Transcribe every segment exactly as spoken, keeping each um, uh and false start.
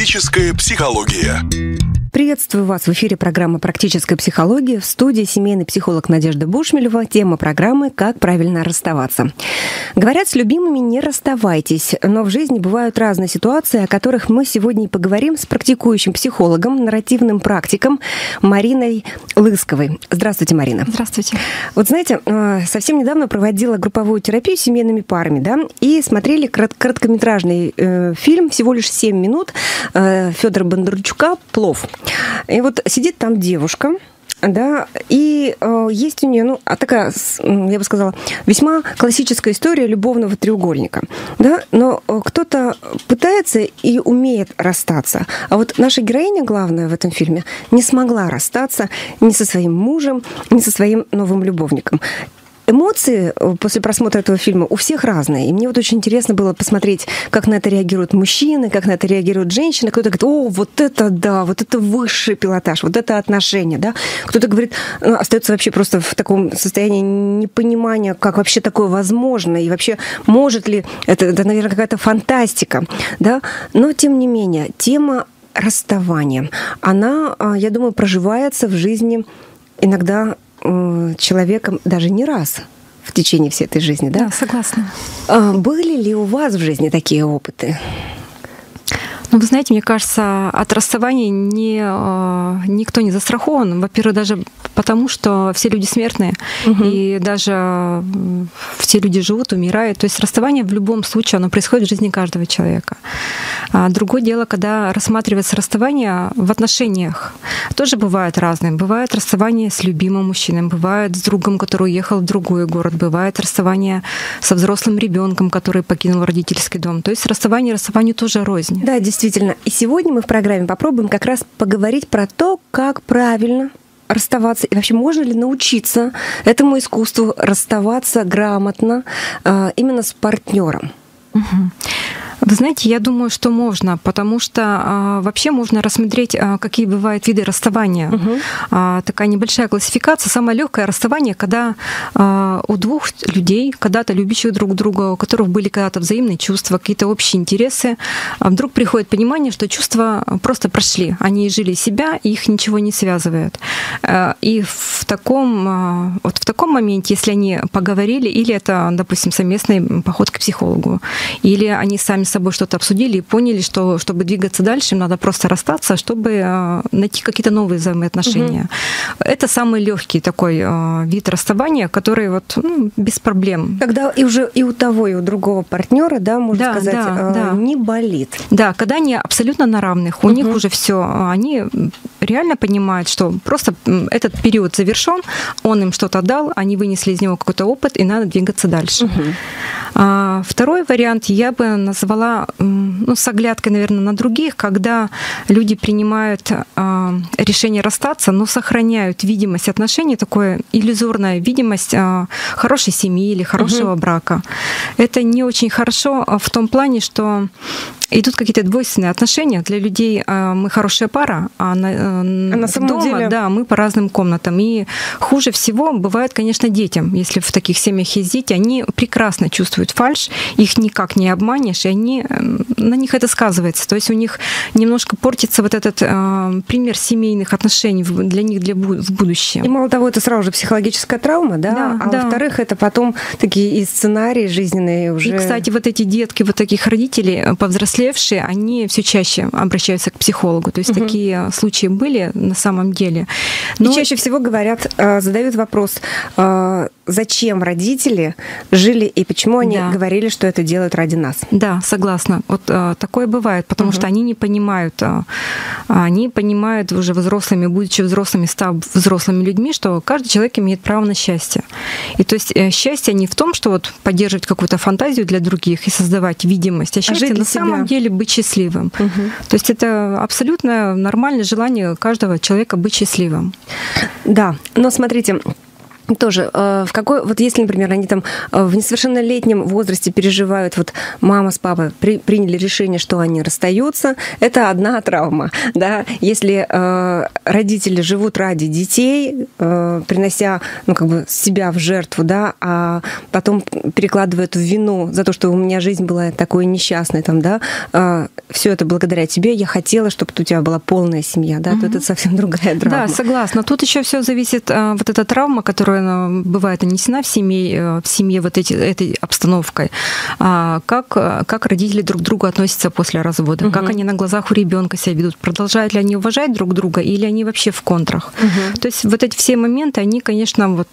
Практическая психология. Приветствую вас в эфире программы «Практическая психология». В студии семейный психолог Надежда Бушмелева. Тема программы «Как правильно расставаться». Говорят, с любимыми не расставайтесь, но в жизни бывают разные ситуации, о которых мы сегодня и поговорим с практикующим психологом, нарративным практиком Мариной Лысковой. Здравствуйте, Марина. Здравствуйте. Вот знаете, совсем недавно проводила групповую терапию с семейными парами, да, и смотрели короткометражный э, фильм, всего лишь семь минут, э, Федора Бондарчука «Плов». И вот сидит там девушка, да, и э, есть у нее, ну, а такая, я бы сказала, весьма классическая история любовного треугольника, да, но кто-то пытается и умеет расстаться, а вот наша героиня главная в этом фильме не смогла расстаться ни со своим мужем, ни со своим новым любовником. Эмоции после просмотра этого фильма у всех разные. И мне вот очень интересно было посмотреть, как на это реагируют мужчины, как на это реагируют женщины. Кто-то говорит: о, вот это да, вот это высший пилотаж, вот это отношения, да. Кто-то говорит, ну, остается вообще просто в таком состоянии непонимания, как вообще такое возможно, и вообще может ли это, это наверное, какая-то фантастика, да. Но, тем не менее, тема расставания, она, я думаю, проживается в жизни иногда человеком даже не раз в течение всей этой жизни, да? Да, согласна. Были ли у вас в жизни такие опыты? Ну, вы знаете, мне кажется, от расставания не, никто не застрахован. Во-первых, даже потому, что все люди смертные, угу. и даже все люди живут, умирают. То есть расставание в любом случае, оно происходит в жизни каждого человека. А другое дело, когда рассматривается расставание в отношениях, тоже бывает разные. Бывает расставание с любимым мужчиной, бывает с другом, который уехал в другой город, бывает расставание со взрослым ребенком, который покинул родительский дом. То есть расставание расставанию тоже рознь. Да, действительно. Действительно. И сегодня мы в программе попробуем как раз поговорить про то, как правильно расставаться. И вообще, можно ли научиться этому искусству расставаться грамотно именно с партнером? Угу. Вы знаете, я думаю, что можно, потому что а, вообще можно рассмотреть, а, какие бывают виды расставания. Угу. А, такая небольшая классификация. Самое легкое расставание, когда а, у двух людей, когда-то любящих друг друга, у которых были когда-то взаимные чувства, какие-то общие интересы, а вдруг приходит понимание, что чувства просто прошли. Они жили себя, и их ничего не связывает. А, и в таком, а, вот в таком моменте, если они поговорили, или это, допустим, совместный поход к психологу, или они сами с собой что-то обсудили и поняли, что чтобы двигаться дальше, им надо просто расстаться, чтобы найти какие-то новые взаимоотношения. Угу. Это самый легкий такой вид расставания, который вот, ну, без проблем. Когда и уже и у того, и у другого партнера, да, можно да, сказать, да, да. не болит. Да, когда они абсолютно на равных, у угу. них уже все, они реально понимают, что просто этот период завершен, он им что-то дал, они вынесли из него какой-то опыт, и надо двигаться дальше. Угу. А второй вариант я бы назвала, ну, с оглядкой, наверное, на других, когда люди принимают э, решение расстаться, но сохраняют видимость отношений, такая иллюзорная видимость э, хорошей семьи или хорошего угу. брака. Это не очень хорошо в том плане, что идут какие-то двойственные отношения. Для людей э, мы хорошая пара, а на, э, а на самом дома деле... да, мы по разным комнатам. И хуже всего бывает, конечно, детям. Если в таких семьях есть дети, они прекрасно чувствуют фальшь, их никак не обманешь, и они, на них это сказывается. То есть у них немножко портится вот этот э, пример семейных отношений для них для, в будущем. И мало того, это сразу же психологическая травма, да? да а да. во-вторых, это потом такие и сценарии жизненные уже. И, кстати, вот эти детки, вот таких родителей, повзрослевшие, они все чаще обращаются к психологу. То есть угу. такие случаи были на самом деле. Но... И чаще всего говорят, задают вопрос, зачем родители жили и почему они да. говорили, что это делают ради нас. Да, согласна. Вот а, такое бывает, потому угу. что они не понимают, а, они понимают уже взрослыми, будучи взрослыми, став взрослыми людьми, что каждый человек имеет право на счастье. И то есть счастье не в том, что вот поддерживать какую-то фантазию для других и создавать видимость, а счастье а на себя. Самом деле быть счастливым. Угу. То есть это абсолютно нормальное желание каждого человека быть счастливым. Да, но смотрите, тоже, в какой, вот если, например, они там в несовершеннолетнем возрасте переживают, вот мама с папой при, приняли решение, что они расстаются, это одна травма, да. Если э, родители живут ради детей, э, принося, ну, как бы себя в жертву, да, а потом перекладывают в вину за то, что у меня жизнь была такой несчастной, там, да, э, все это благодаря тебе, я хотела, чтобы у тебя была полная семья, да, угу. то это совсем другая травма. Да, согласна. Тут еще все зависит, э, вот эта травма, которая бывает нанесена в семье, в семье вот эти, этой обстановкой, как, как родители друг к другу относятся после развода, угу. как они на глазах у ребенка себя ведут, продолжают ли они уважать друг друга или они вообще в контрах. Угу. То есть вот эти все моменты, они, конечно, вот,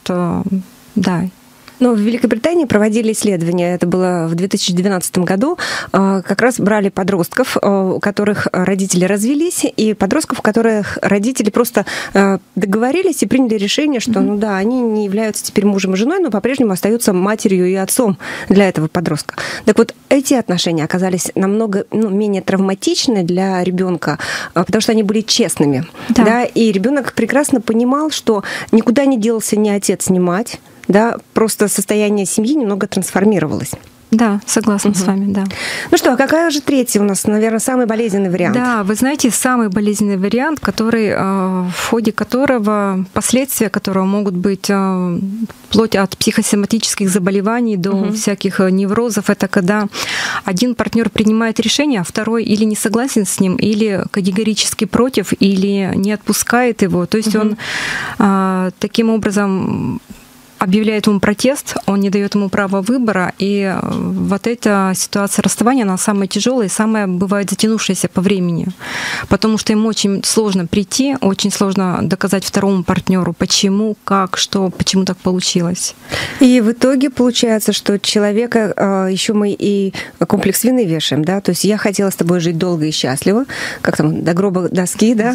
да. Но в Великобритании проводили исследования, это было в две тысячи двенадцатом году, как раз брали подростков, у которых родители развелись, и подростков, у которых родители просто договорились и приняли решение, что, mm-hmm. ну да, они не являются теперь мужем и женой, но по-прежнему остаются матерью и отцом для этого подростка. Так вот, эти отношения оказались намного ну, менее травматичны для ребенка, потому что они были честными, да. Да, и ребенок прекрасно понимал, что никуда не делся ни отец, ни мать. Да, просто состояние семьи немного трансформировалось. Да, согласна угу. с вами, да. Ну что, а какая же третья у нас, наверное, самый болезненный вариант? Да, вы знаете, самый болезненный вариант, который, в ходе которого последствия которого могут быть вплоть от психосоматических заболеваний до угу. всяких неврозов, это когда один партнер принимает решение, а второй или не согласен с ним, или категорически против, или не отпускает его. То есть угу. он таким образом объявляет ему протест, он не дает ему права выбора, и вот эта ситуация расставания, она самая тяжелая и самая бывает затянувшаяся по времени, потому что ему очень сложно прийти, очень сложно доказать второму партнеру, почему, как, что, почему так получилось. И в итоге получается, что человека еще мы и комплекс вины вешаем, да, то есть я хотела с тобой жить долго и счастливо, как там, до гроба доски, да,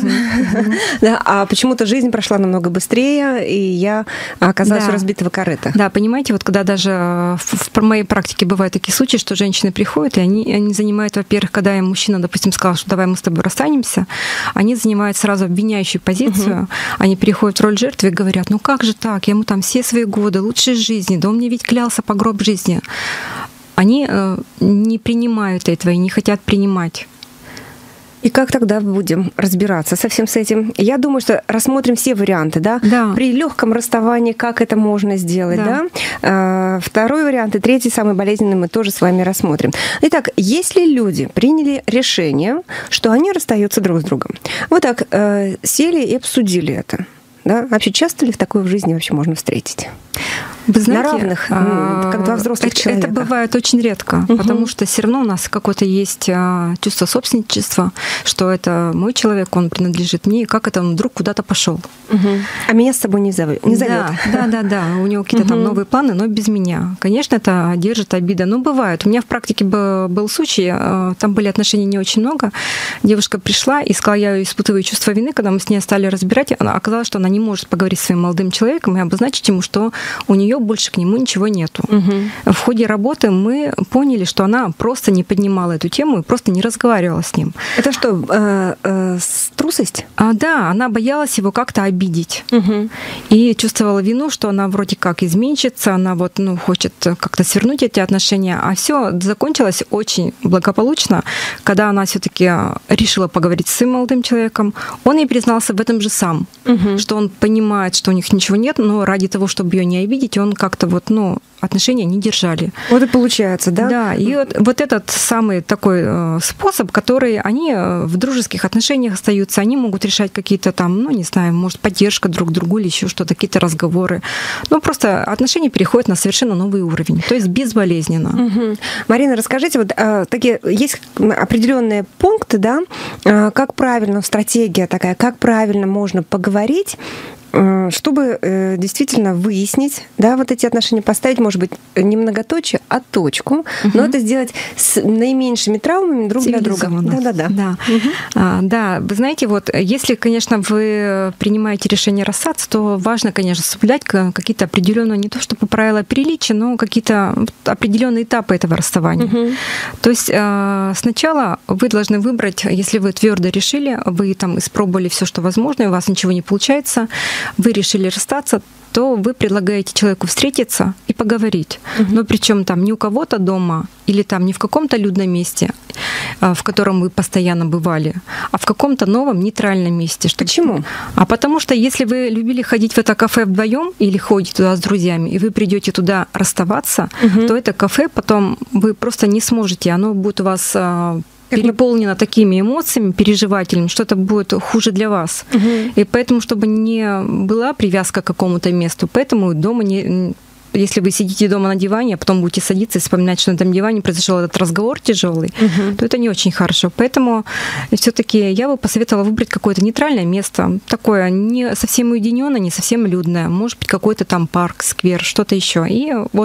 да, а почему-то жизнь прошла намного быстрее, и я оказалась разбита корыта. Да, понимаете, вот когда даже в, в моей практике бывают такие случаи, что женщины приходят, и они, они занимают, во-первых, когда им мужчина, допустим, сказал, что давай мы с тобой расстанемся, они занимают сразу обвиняющую позицию, угу. они переходят в роль жертвы и говорят, ну как же так, я ему там все свои годы, лучшей жизни, да он мне ведь клялся по гроб жизни. Они э, не принимают этого и не хотят принимать. И как тогда будем разбираться со всем с этим? Я думаю, что рассмотрим все варианты, да? Да. При легком расставании, как это можно сделать, да? да? Второй вариант и третий, самый болезненный, мы тоже с вами рассмотрим. Итак, если люди приняли решение, что они расстаются друг с другом, вот так сели и обсудили это, да? Вообще часто ли в такое в жизни вообще можно встретить? Вы знаете, на равных, как два взрослых это, человека. Это бывает очень редко, угу. потому что все равно у нас какое-то есть чувство собственничества, что это мой человек, он принадлежит мне, и как это он вдруг куда-то пошел. Угу. А меня с собой не зовет. Не зовет. Да, да, да, да. У него какие-то угу. там новые планы, но без меня. Конечно, это держит обида. Но бывает. У меня в практике был случай, там были отношений не очень много. Девушка пришла и сказала, я испытываю чувство вины, когда мы с ней стали разбирать, она оказалось, что она не может поговорить с своим молодым человеком и обозначить ему, что у нее больше к нему ничего нету. Угу. В ходе работы мы поняли, что она просто не поднимала эту тему и просто не разговаривала с ним. Это что, э, э, трусость? А, да, она боялась его как-то обидеть. Угу. И чувствовала вину, что она вроде как изменщица, она вот, ну, хочет как-то свернуть эти отношения. А все закончилось очень благополучно, когда она все-таки решила поговорить с своим молодым человеком. Он ей признался в этом же сам, угу. что он понимает, что у них ничего нет, но ради того, чтобы ее не обидеть, он как-то вот, ну, отношения не держали. Вот и получается, да? Да, и вот, вот этот самый такой способ, который они в дружеских отношениях остаются, они могут решать какие-то там, ну, не знаю, может, поддержка друг другу или еще что-то, какие-то разговоры. Ну, просто отношения переходят на совершенно новый уровень, то есть безболезненно. Угу. Марина, расскажите, вот такие есть определенные пункты, да, как правильно, стратегия такая, как правильно можно поговорить, чтобы э, действительно выяснить, да, вот эти отношения, поставить, может быть, не многоточие, а точку, угу. но это сделать с наименьшими травмами друг для друга. Да-да-да. Да. Угу. А, да, вы знаете, вот если, конечно, вы принимаете решение расстаться, то важно, конечно, соблюдать какие-то определенные, не то чтобы правила приличия, но какие-то определенные этапы этого расставания. Угу. То есть э, сначала вы должны выбрать, если вы твердо решили, вы там испробовали все, что возможно, и у вас ничего не получается, вы решили расстаться, то вы предлагаете человеку встретиться и поговорить. Uh-huh. Но причем там не у кого-то дома или там не в каком-то людном месте, в котором вы постоянно бывали, а в каком-то новом нейтральном месте. Чтобы... Почему? А потому что если вы любили ходить в это кафе вдвоем или ходите туда с друзьями, и вы придете туда расставаться, uh-huh. то это кафе потом вы просто не сможете, оно будет у вас переполнена такими эмоциями, переживателями, что это будет хуже для вас. Угу. И поэтому, чтобы не была привязка к какому-то месту, поэтому дома не... Если вы сидите дома на диване, а потом будете садиться и вспоминать, что на этом диване произошел этот разговор тяжелый, угу. то это не очень хорошо. Поэтому все-таки я бы посоветовала выбрать какое-то нейтральное место, такое не совсем уединенное, не совсем людное, может быть какой-то там парк, сквер, что-то еще. И вот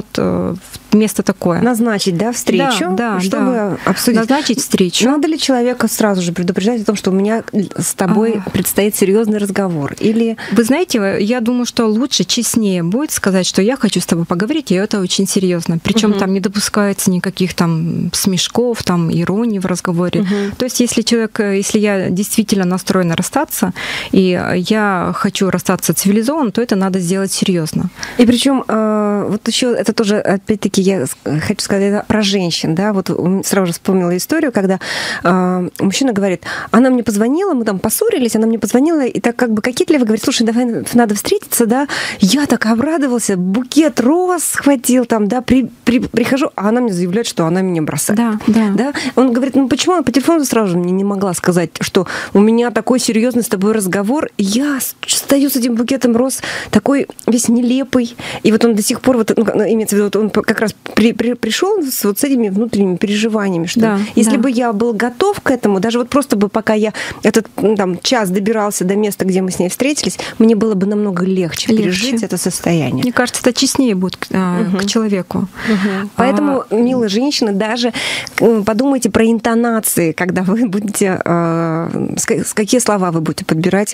место такое. Назначить, да, встречу, да, да, чтобы да. обсудить. Назначить встречу. Надо ли человека сразу же предупреждать о том, что у меня с тобой а... предстоит серьезный разговор? Или вы знаете, я думаю, что лучше, честнее будет сказать, что я хочу с тобой поговорить, и это очень серьезно. Причем uh-huh. там не допускается никаких там смешков, там иронии в разговоре. Uh-huh. То есть, если человек, если я действительно настроена расстаться, и я хочу расстаться цивилизованно, то это надо сделать серьезно. И причем вот еще это тоже, опять-таки, я хочу сказать про женщин, да, вот сразу же вспомнила историю, когда мужчина говорит, она мне позвонила, мы там поссорились, она мне позвонила, и так как бы кокетливо говорит, слушай, давай надо встретиться, да, я так обрадовался, букет роз схватил там, да, при, при, прихожу, а она мне заявляет, что она меня бросает. Да, да. Да? Он говорит, ну почему она по телефону сразу же мне не могла сказать, что у меня такой серьезный с тобой разговор, и я стою с этим букетом роз, такой весь нелепый, и вот он до сих пор, вот, ну, имеется в виду, он как раз при, при, пришел с вот с этими внутренними переживаниями, что да, если да. бы я был готов к этому, даже вот просто бы пока я этот там час добирался до места, где мы с ней встретились, мне было бы намного легче, легче. пережить это состояние. Мне кажется, это честнее будет к, угу. к человеку. Угу. Поэтому, а... милые женщины, даже подумайте про интонации, когда вы будете, с какие слова вы будете подбирать,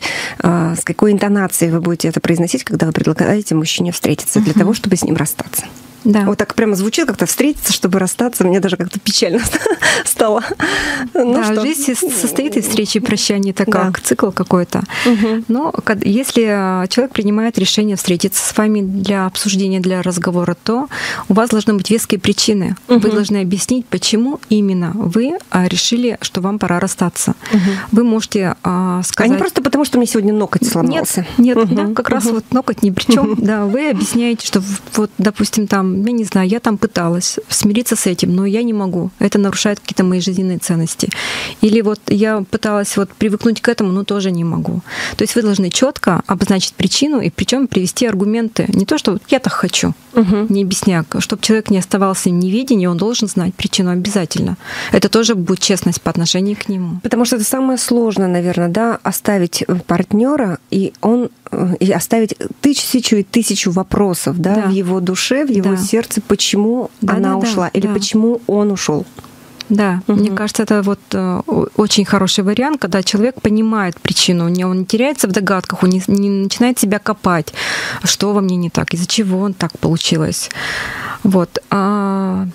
с какой интонацией вы будете это произносить, когда вы предлагаете мужчине встретиться, угу. для того, чтобы с ним расстаться. Да. Вот так прямо звучит, как-то встретиться, чтобы расстаться. Мне даже как-то печально стало. Ну, да, что? Жизнь состоит из встречи и прощания, это как да. цикл какой-то. Угу. Но если человек принимает решение встретиться с вами для обсуждения, для разговора, то у вас должны быть веские причины. Угу. Вы должны объяснить, почему именно вы решили, что вам пора расстаться. Угу. Вы можете сказать... А не просто потому, что мне сегодня ноготь сломался. Нет, нет угу. да, как угу. раз вот ноготь ни при чем. Угу. Да, вы объясняете, что вот, допустим, там я не знаю, я там пыталась смириться с этим, но я не могу. Это нарушает какие-то мои жизненные ценности. Или вот я пыталась вот привыкнуть к этому, но тоже не могу. То есть вы должны четко обозначить причину и причем привести аргументы. Не то, что я так хочу, угу. не объясняя, чтобы человек не оставался в неведении, он должен знать причину обязательно. Это тоже будет честность по отношению к нему. Потому что это самое сложное, наверное, да, оставить партнера и он и оставить тысячу и тысячу вопросов, да, да. в его душе, в его да. сердце, почему да, она да, ушла да, или да. почему он ушел. Да, угу. мне кажется, это вот очень хороший вариант, когда человек понимает причину, он не теряется в догадках, он не, не начинает себя копать, что во мне не так, из-за чего он так получилось. Вот. А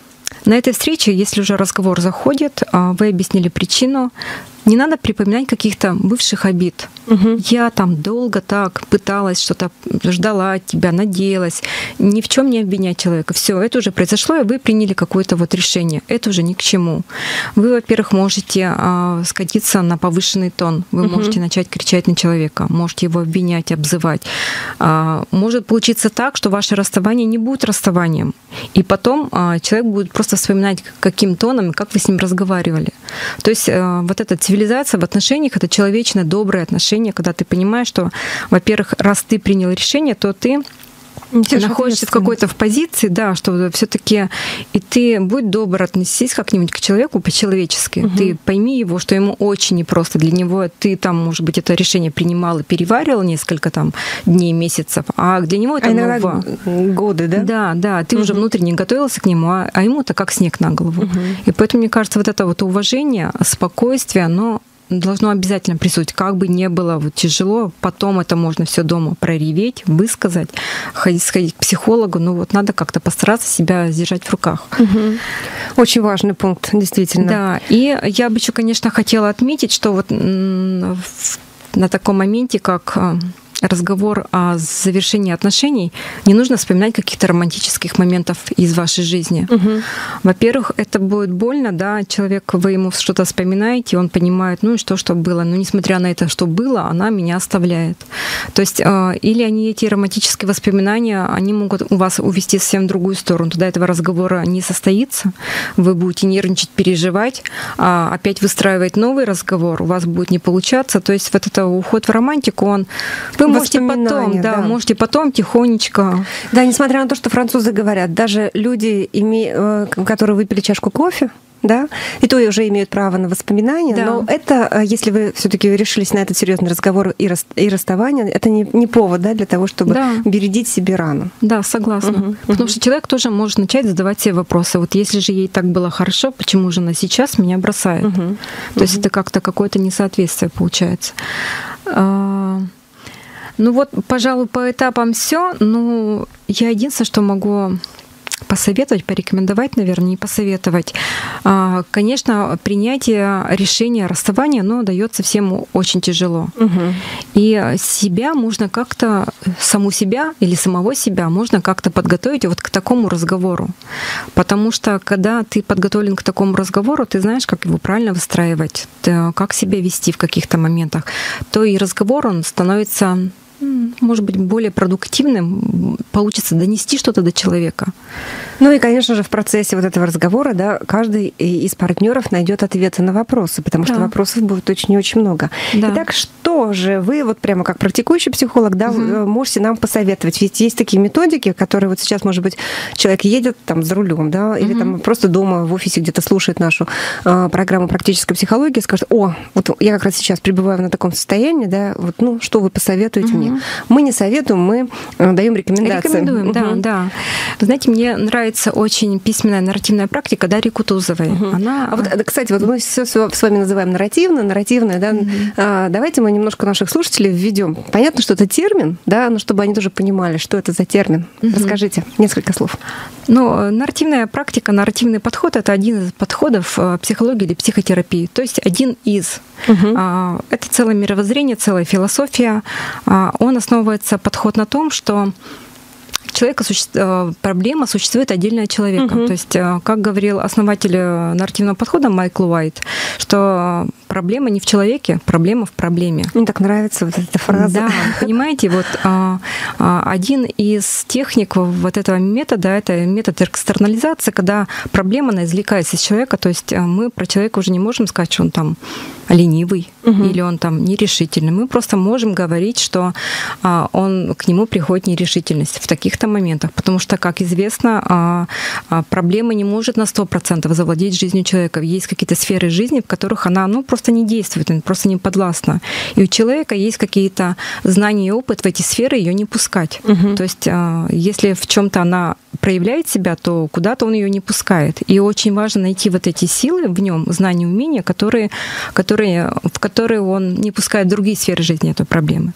на этой встрече, если уже разговор заходит, вы объяснили причину, не надо припоминать каких-то бывших обид. Угу. Я там долго так пыталась, что-то ждала от тебя, надеялась. Ни в чем не обвинять человека. Все, это уже произошло, и вы приняли какое-то вот решение. Это уже ни к чему. Вы, во-первых, можете э, скатиться на повышенный тон. Вы угу. можете начать кричать на человека, можете его обвинять, обзывать. Э, может получиться так, что ваше расставание не будет расставанием. И потом э, человек будет просто вспоминать, каким тоном, как вы с ним разговаривали. То есть э, вот этот цивилизация в отношениях — это человечное, доброе отношение, когда ты понимаешь, что, во-первых, раз ты принял решение, то ты Ты находишься в какой-то в позиции, да, что все-таки и ты будь добр, относись как-нибудь к человеку по-человечески. Угу. Ты пойми его, что ему очень непросто. Для него ты там, может быть, это решение принимал и переваривал несколько там дней, месяцев, а для него это а иногда ново. годы, да? Да, да. Ты угу. уже внутренне готовился к нему, а, а ему это как снег на голову. Угу. И поэтому, мне кажется, вот это вот уважение, спокойствие, оно должно обязательно присутствовать. Как бы не было вот тяжело, потом это можно все дома прореветь, высказать, ходить, сходить к психологу. Ну вот надо как-то постараться себя держать в руках. Угу. Очень важный пункт, действительно. Да, и я бы еще, конечно, хотела отметить, что вот на таком моменте, как разговор о завершении отношений, не нужно вспоминать каких-то романтических моментов из вашей жизни. Угу. Во-первых, это будет больно, да, человек, вы ему что-то вспоминаете, он понимает, ну и что, что было. Но несмотря на это, что было, она меня оставляет. То есть, или они, эти романтические воспоминания, они могут у вас увести совсем в другую сторону. Туда этого разговора не состоится. Вы будете нервничать, переживать, а опять выстраивать новый разговор, у вас будет не получаться. То есть вот это уход в романтику, он... Вы можете потом, да, да, можете потом тихонечко. Да, несмотря на то, что французы говорят, даже люди, которые выпили чашку кофе, да, и то и уже имеют право на воспоминания, да. Но это, если вы все-таки решились на этот серьезный разговор и, рас, и расставание, это не, не повод, да, для того, чтобы да. бередить себе рану. Да, согласна. Угу, Потому угу. что человек тоже может начать задавать себе вопросы. Вот если же ей так было хорошо, почему же она сейчас меня бросает? Угу, то угу. есть это как-то какое-то несоответствие получается. Ну вот, пожалуй, по этапам все. Ну, я единственное, что могу посоветовать, порекомендовать, наверное, не посоветовать. Конечно, принятие решения о расставании, оно дается всем очень тяжело. Угу. И себя можно как-то, саму себя или самого себя можно как-то подготовить вот к такому разговору. Потому что, когда ты подготовлен к такому разговору, ты знаешь, как его правильно выстраивать, как себя вести в каких-то моментах, то и разговор, он становится, может быть, более продуктивным, получится донести что-то до человека. Ну и, конечно же, в процессе вот этого разговора, да, каждый из партнеров найдет ответы на вопросы, потому что да. вопросов будет очень и очень много. Да. Итак, что же вы, вот прямо как практикующий психолог, да, угу. можете нам посоветовать? Ведь есть такие методики, которые вот сейчас, может быть, человек едет там за рулем, да, угу. или там просто дома в офисе где-то слушает нашу э, программу «Практическая психология», скажет: о, вот я как раз сейчас пребываю на таком состоянии, да, вот, ну, что вы посоветуете угу. мне? Мы не советуем, мы даем рекомендации. Рекомендуем, угу. да, да. Вы знаете, мне нравится очень письменная нарративная практика Дарьи Кутузовой. Угу. Она... А вот, кстати, вот мы все с вами называем нарративно, нарративное, да. Угу. А, давайте мы немножко наших слушателей введем. Понятно, что это термин, да, но чтобы они тоже понимали, что это за термин. Угу. Расскажите несколько слов. Ну, нарративная практика, нарративный подход — это один из подходов психологии или психотерапии, то есть один из. Угу. Это целое мировоззрение, целая философия. Он основывается, подход, на том, что человека суще... проблема существует отдельно от человека. Uh-huh. То есть, как говорил основатель нарративного подхода Майкл Уайт, что проблема не в человеке, проблема в проблеме. Мне так нравится вот эта фраза. Да, понимаете, вот один из техник вот этого метода — это метод экстернализации, когда проблема, она извлекается из человека. То есть мы про человека уже не можем сказать, что он там ленивый uh-huh. или он там нерешительный. Мы просто можем говорить, что он, к нему приходит нерешительность в таких-то моментах, потому что, как известно, проблема не может на сто процентов завладеть жизнью человека. Есть какие-то сферы жизни, в которых она, ну, просто не действует, она просто не подвластна. И у человека есть какие-то знания и опыт в эти сферы ее не пускать. Uh-huh. То есть, если в чем-то она проявляет себя, то куда-то он ее не пускает. И очень важно найти вот эти силы в нем, знания, умения, которые, которые, в которые он не пускает в другие сферы жизни этой проблемы.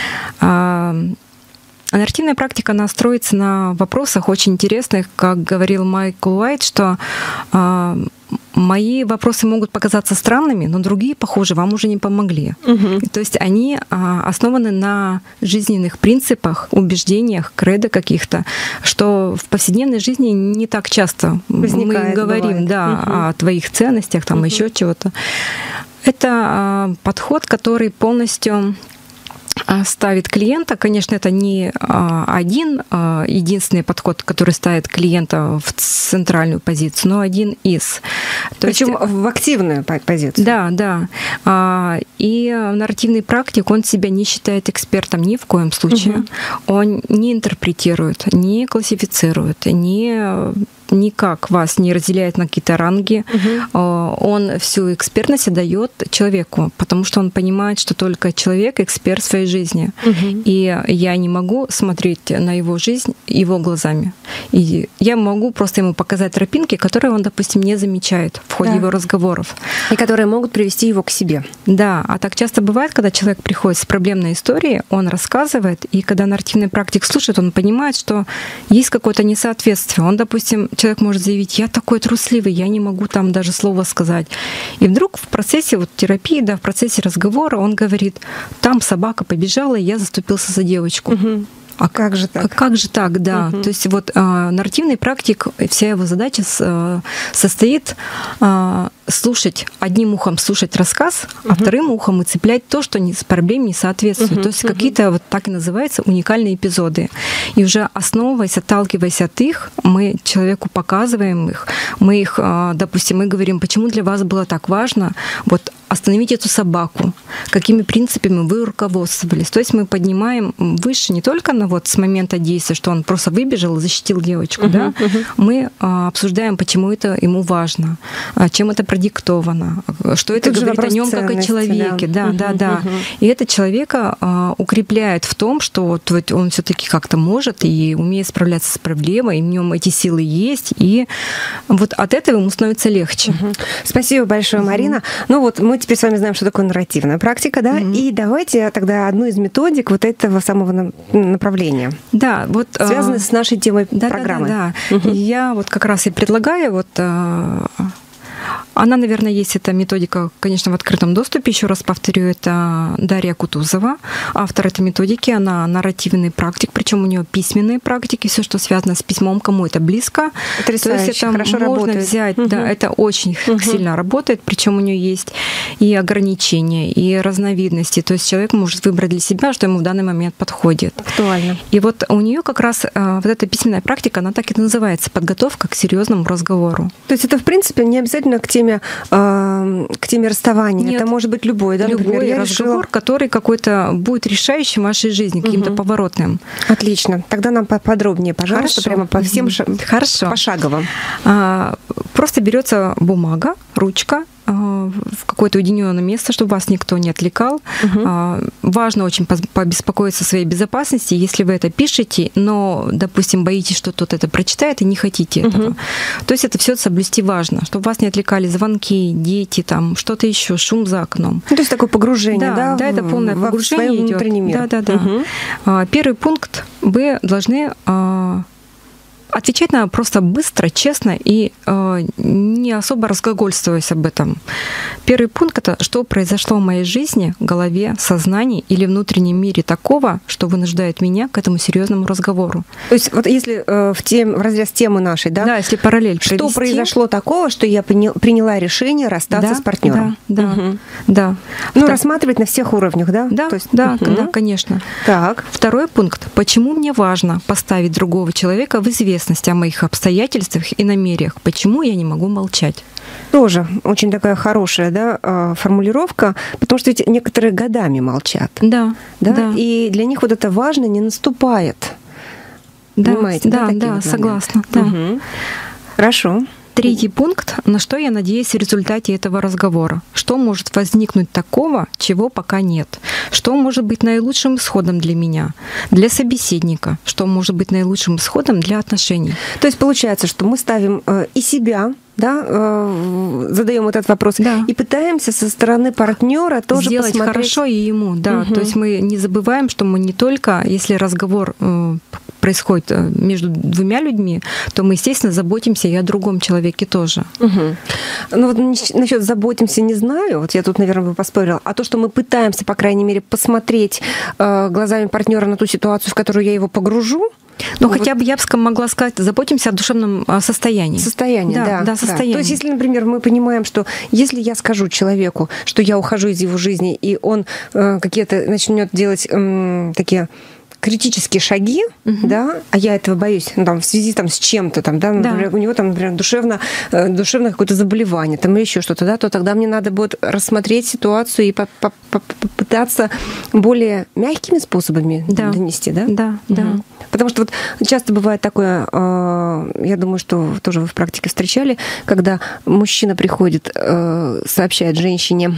А нарративная практика, она строится на вопросах очень интересных, как говорил Майкл Уайт, что э, мои вопросы могут показаться странными, но другие, похоже, вам уже не помогли. Угу. То есть они э, основаны на жизненных принципах, убеждениях, кредо каких-то, что в повседневной жизни не так часто возникает, мы говорим бывает. Да, угу. о твоих ценностях, там угу. еще чего-то. Это э, подход, который полностью ставит клиента. Конечно, это не один единственный подход, который ставит клиента в центральную позицию, но один из. Причем есть, в активную позицию. Да, да. И нарративный практик, он себя не считает экспертом ни в коем случае. Угу. Он не интерпретирует, не классифицирует, не никак вас не разделяет на какие-то ранги. Угу. Он всю экспертность дает человеку, потому что он понимает, что только человек эксперт в своей жизни. Угу. И я не могу смотреть на его жизнь его глазами. И я могу просто ему показать тропинки, которые он, допустим, не замечает в ходе да. его разговоров. И которые могут привести его к себе. Да, а так часто бывает, когда человек приходит с проблемной историей, он рассказывает, и когда нарративный практик слушает, он понимает, что есть какое-то несоответствие. Он, допустим, человек может заявить: я такой трусливый, я не могу там даже слова сказать. И вдруг в процессе вот терапии, да, в процессе разговора он говорит: там собака побежала, и я заступился за девочку. Угу. А как же так? А как же так, да. Угу. То есть вот а, нарративный практик, вся его задача с, а, состоит а, слушать, одним ухом слушать рассказ, угу. а вторым ухом и цеплять то, что не, с проблем не соответствует. Угу. То есть угу. какие-то, вот так и называются, уникальные эпизоды. И уже основываясь, отталкиваясь от их, мы человеку показываем их, мы их, а, допустим, мы говорим: почему для вас было так важно вот остановить эту собаку, какими принципами вы руководствовались. То есть мы поднимаем выше не только на вот с момента действия, что он просто выбежал и защитил девочку, uh-huh, да, uh-huh. мы а, обсуждаем, почему это ему важно, а, чем это продиктовано, что это Тут говорит о нем как о человеке, да, да, uh-huh, да. Uh-huh. И это человека а, укрепляет в том, что вот, вот он все-таки как-то может и умеет справляться с проблемой, и в нем эти силы есть, и вот от этого ему становится легче. Uh-huh. Спасибо большое, uh-huh. Марина. Ну вот мы теперь с вами знаем, что такое нарративная практика, да, uh-huh. и давайте тогда одну из методик вот этого самого направления. Да, вот связаны а... с нашей темой да, программы. Да, да, да. Угу. Я вот как раз и предлагаю вот. Она, наверное, есть, эта методика, конечно, в открытом доступе. Еще раз повторю, это Дарья Кутузова, автор этой методики. Она нарративный практик, причем у нее письменные практики, все, что связано с письмом, кому это близко. Потрясающе. То есть это хорошо можно работает. взять, угу. да, это очень угу. сильно работает, причем у нее есть и ограничения, и разновидности. То есть человек может выбрать для себя, что ему в данный момент подходит. Актуально. И вот у нее как раз вот эта письменная практика, она так и называется: подготовка к серьезному разговору. То есть это, в принципе, не обязательно к теме, э, к теме расставания. Нет, это может быть любой, да? Любой Например, я разговор, решила... который какой-то будет решающим в вашей жизни, каким-то угу. поворотным. Отлично. Тогда нам поподробнее, пожалуйста, Хорошо. прямо по всем угу. ша... Хорошо. пошагово. А, просто берется бумага, ручка, в какое-то уединенное место, чтобы вас никто не отвлекал. Угу. Важно очень побеспокоиться о своей безопасности, если вы это пишете, но, допустим, боитесь, что кто-то это прочитает и не хотите этого. Угу. То есть это все соблюсти важно, чтобы вас не отвлекали звонки, дети, там что-то еще, шум за окном. Ну, то есть такое погружение, да? Да, да, это полное в, погружение в внутренний мир. Да, да, да. Угу. Первый пункт: вы должны отвечать надо просто быстро, честно и э, не особо разглагольствуясь об этом. Первый пункт — это что произошло в моей жизни, голове, сознании или внутреннем мире такого, что вынуждает меня к этому серьезному разговору. То есть вот если э, в, тем, в разрез темы нашей, да? Да, если параллель что провести. Произошло такого, что я приняла решение расстаться да, с партнером? Да, да, угу. да. Ну, Втор... рассматривать на всех уровнях, да? Да, То есть, да, угу. да, конечно. Так. Второй пункт: почему мне важно поставить другого человека в известность о моих обстоятельствах и намерениях? Почему я не могу молчать? Тоже очень такая хорошая, да, формулировка, потому что ведь некоторые годами молчат. Да, да, да. И для них вот это важно не наступает. Да, понимаете? Да, да, да, вот согласна. Да. Угу. Хорошо. Третий пункт: на что я надеюсь в результате этого разговора? Что может возникнуть такого, чего пока нет? Что может быть наилучшим исходом для меня, для собеседника? Что может быть наилучшим исходом для отношений? То есть получается, что мы ставим э, и себя, да, э, задаем этот вопрос, да. и пытаемся со стороны партнера тоже сделать посмотреть... хорошо и ему, да. Угу. То есть мы не забываем, что мы не только, если разговор э, происходит между двумя людьми, то мы, естественно, заботимся и о другом человеке тоже. Угу. Ну вот насчет заботимся не знаю, вот я тут, наверное, бы поспорила, а то, что мы пытаемся, по крайней мере, посмотреть э, глазами партнера на ту ситуацию, в которую я его погружу. Ну, вот. Хотя бы я бы могла сказать, заботимся о душевном состоянии. Состоянии, да. Да, да, состояние. Да. То есть, если, например, мы понимаем, что если я скажу человеку, что я ухожу из его жизни, и он э, какие-то начнет делать э, такие критические шаги, угу. да, а я этого боюсь, ну, там, в связи там, с чем-то, там, да, например, да. у него там, например, душевно, душевное какое-то заболевание, там, или еще что-то, да, то тогда мне надо будет рассмотреть ситуацию и попытаться более мягкими способами да. донести, да? Да, угу. да. Потому что вот часто бывает такое, я думаю, что тоже вы в практике встречали, когда мужчина приходит, сообщает женщине,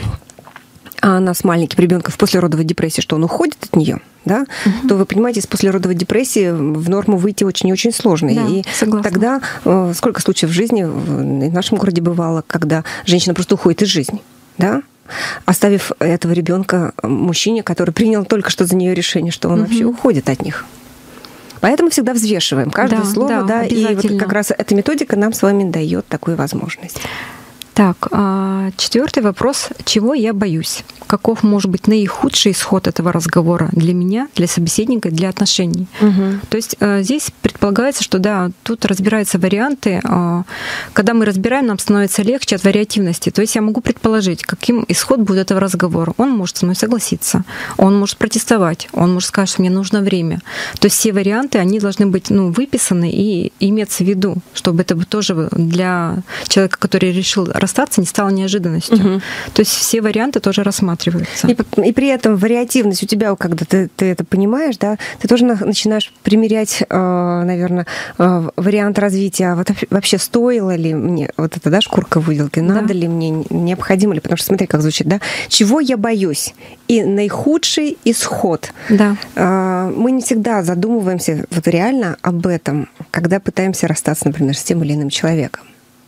а она с маленьким ребенком в послеродовой депрессии, что он уходит от нее, да, угу. то вы понимаете, из послеродовой депрессии в норму выйти очень и очень сложно. Да, и согласна. Тогда э, сколько случаев в жизни в нашем городе бывало, когда женщина просто уходит из жизни, да, оставив этого ребенка мужчине, который принял только что за нее решение, что он угу. вообще уходит от них. Поэтому всегда взвешиваем каждое Да, слово, да, да, и вот обязательно. как раз эта методика нам с вами дает такую возможность. Так, четвертый вопрос. Чего я боюсь? Каков может быть наихудший исход этого разговора для меня, для собеседника, для отношений? Угу. То есть здесь предполагается, что да, тут разбираются варианты. Когда мы разбираем, нам становится легче от вариативности. То есть я могу предположить, каким исход будет этого разговора. Он может со мной согласиться, он может протестовать, он может сказать, что мне нужно время. То есть все варианты, они должны быть ну, выписаны и иметься в виду, чтобы это тоже для человека, который решил расстаться, не стало неожиданностью. Угу. То есть все варианты тоже рассматриваются. И, и при этом вариативность у тебя, когда ты, ты это понимаешь, да, ты тоже начинаешь примерять, наверное, вариант развития. Вот вообще стоило ли мне вот это, да, шкурка в выделке, надо да. ли мне, необходимо ли, потому что смотри, как звучит, да, чего я боюсь и наихудший исход. Да. Мы не всегда задумываемся вот реально об этом, когда пытаемся расстаться, например, с тем или иным человеком.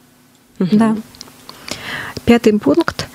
Да. Угу. Пятый пункт.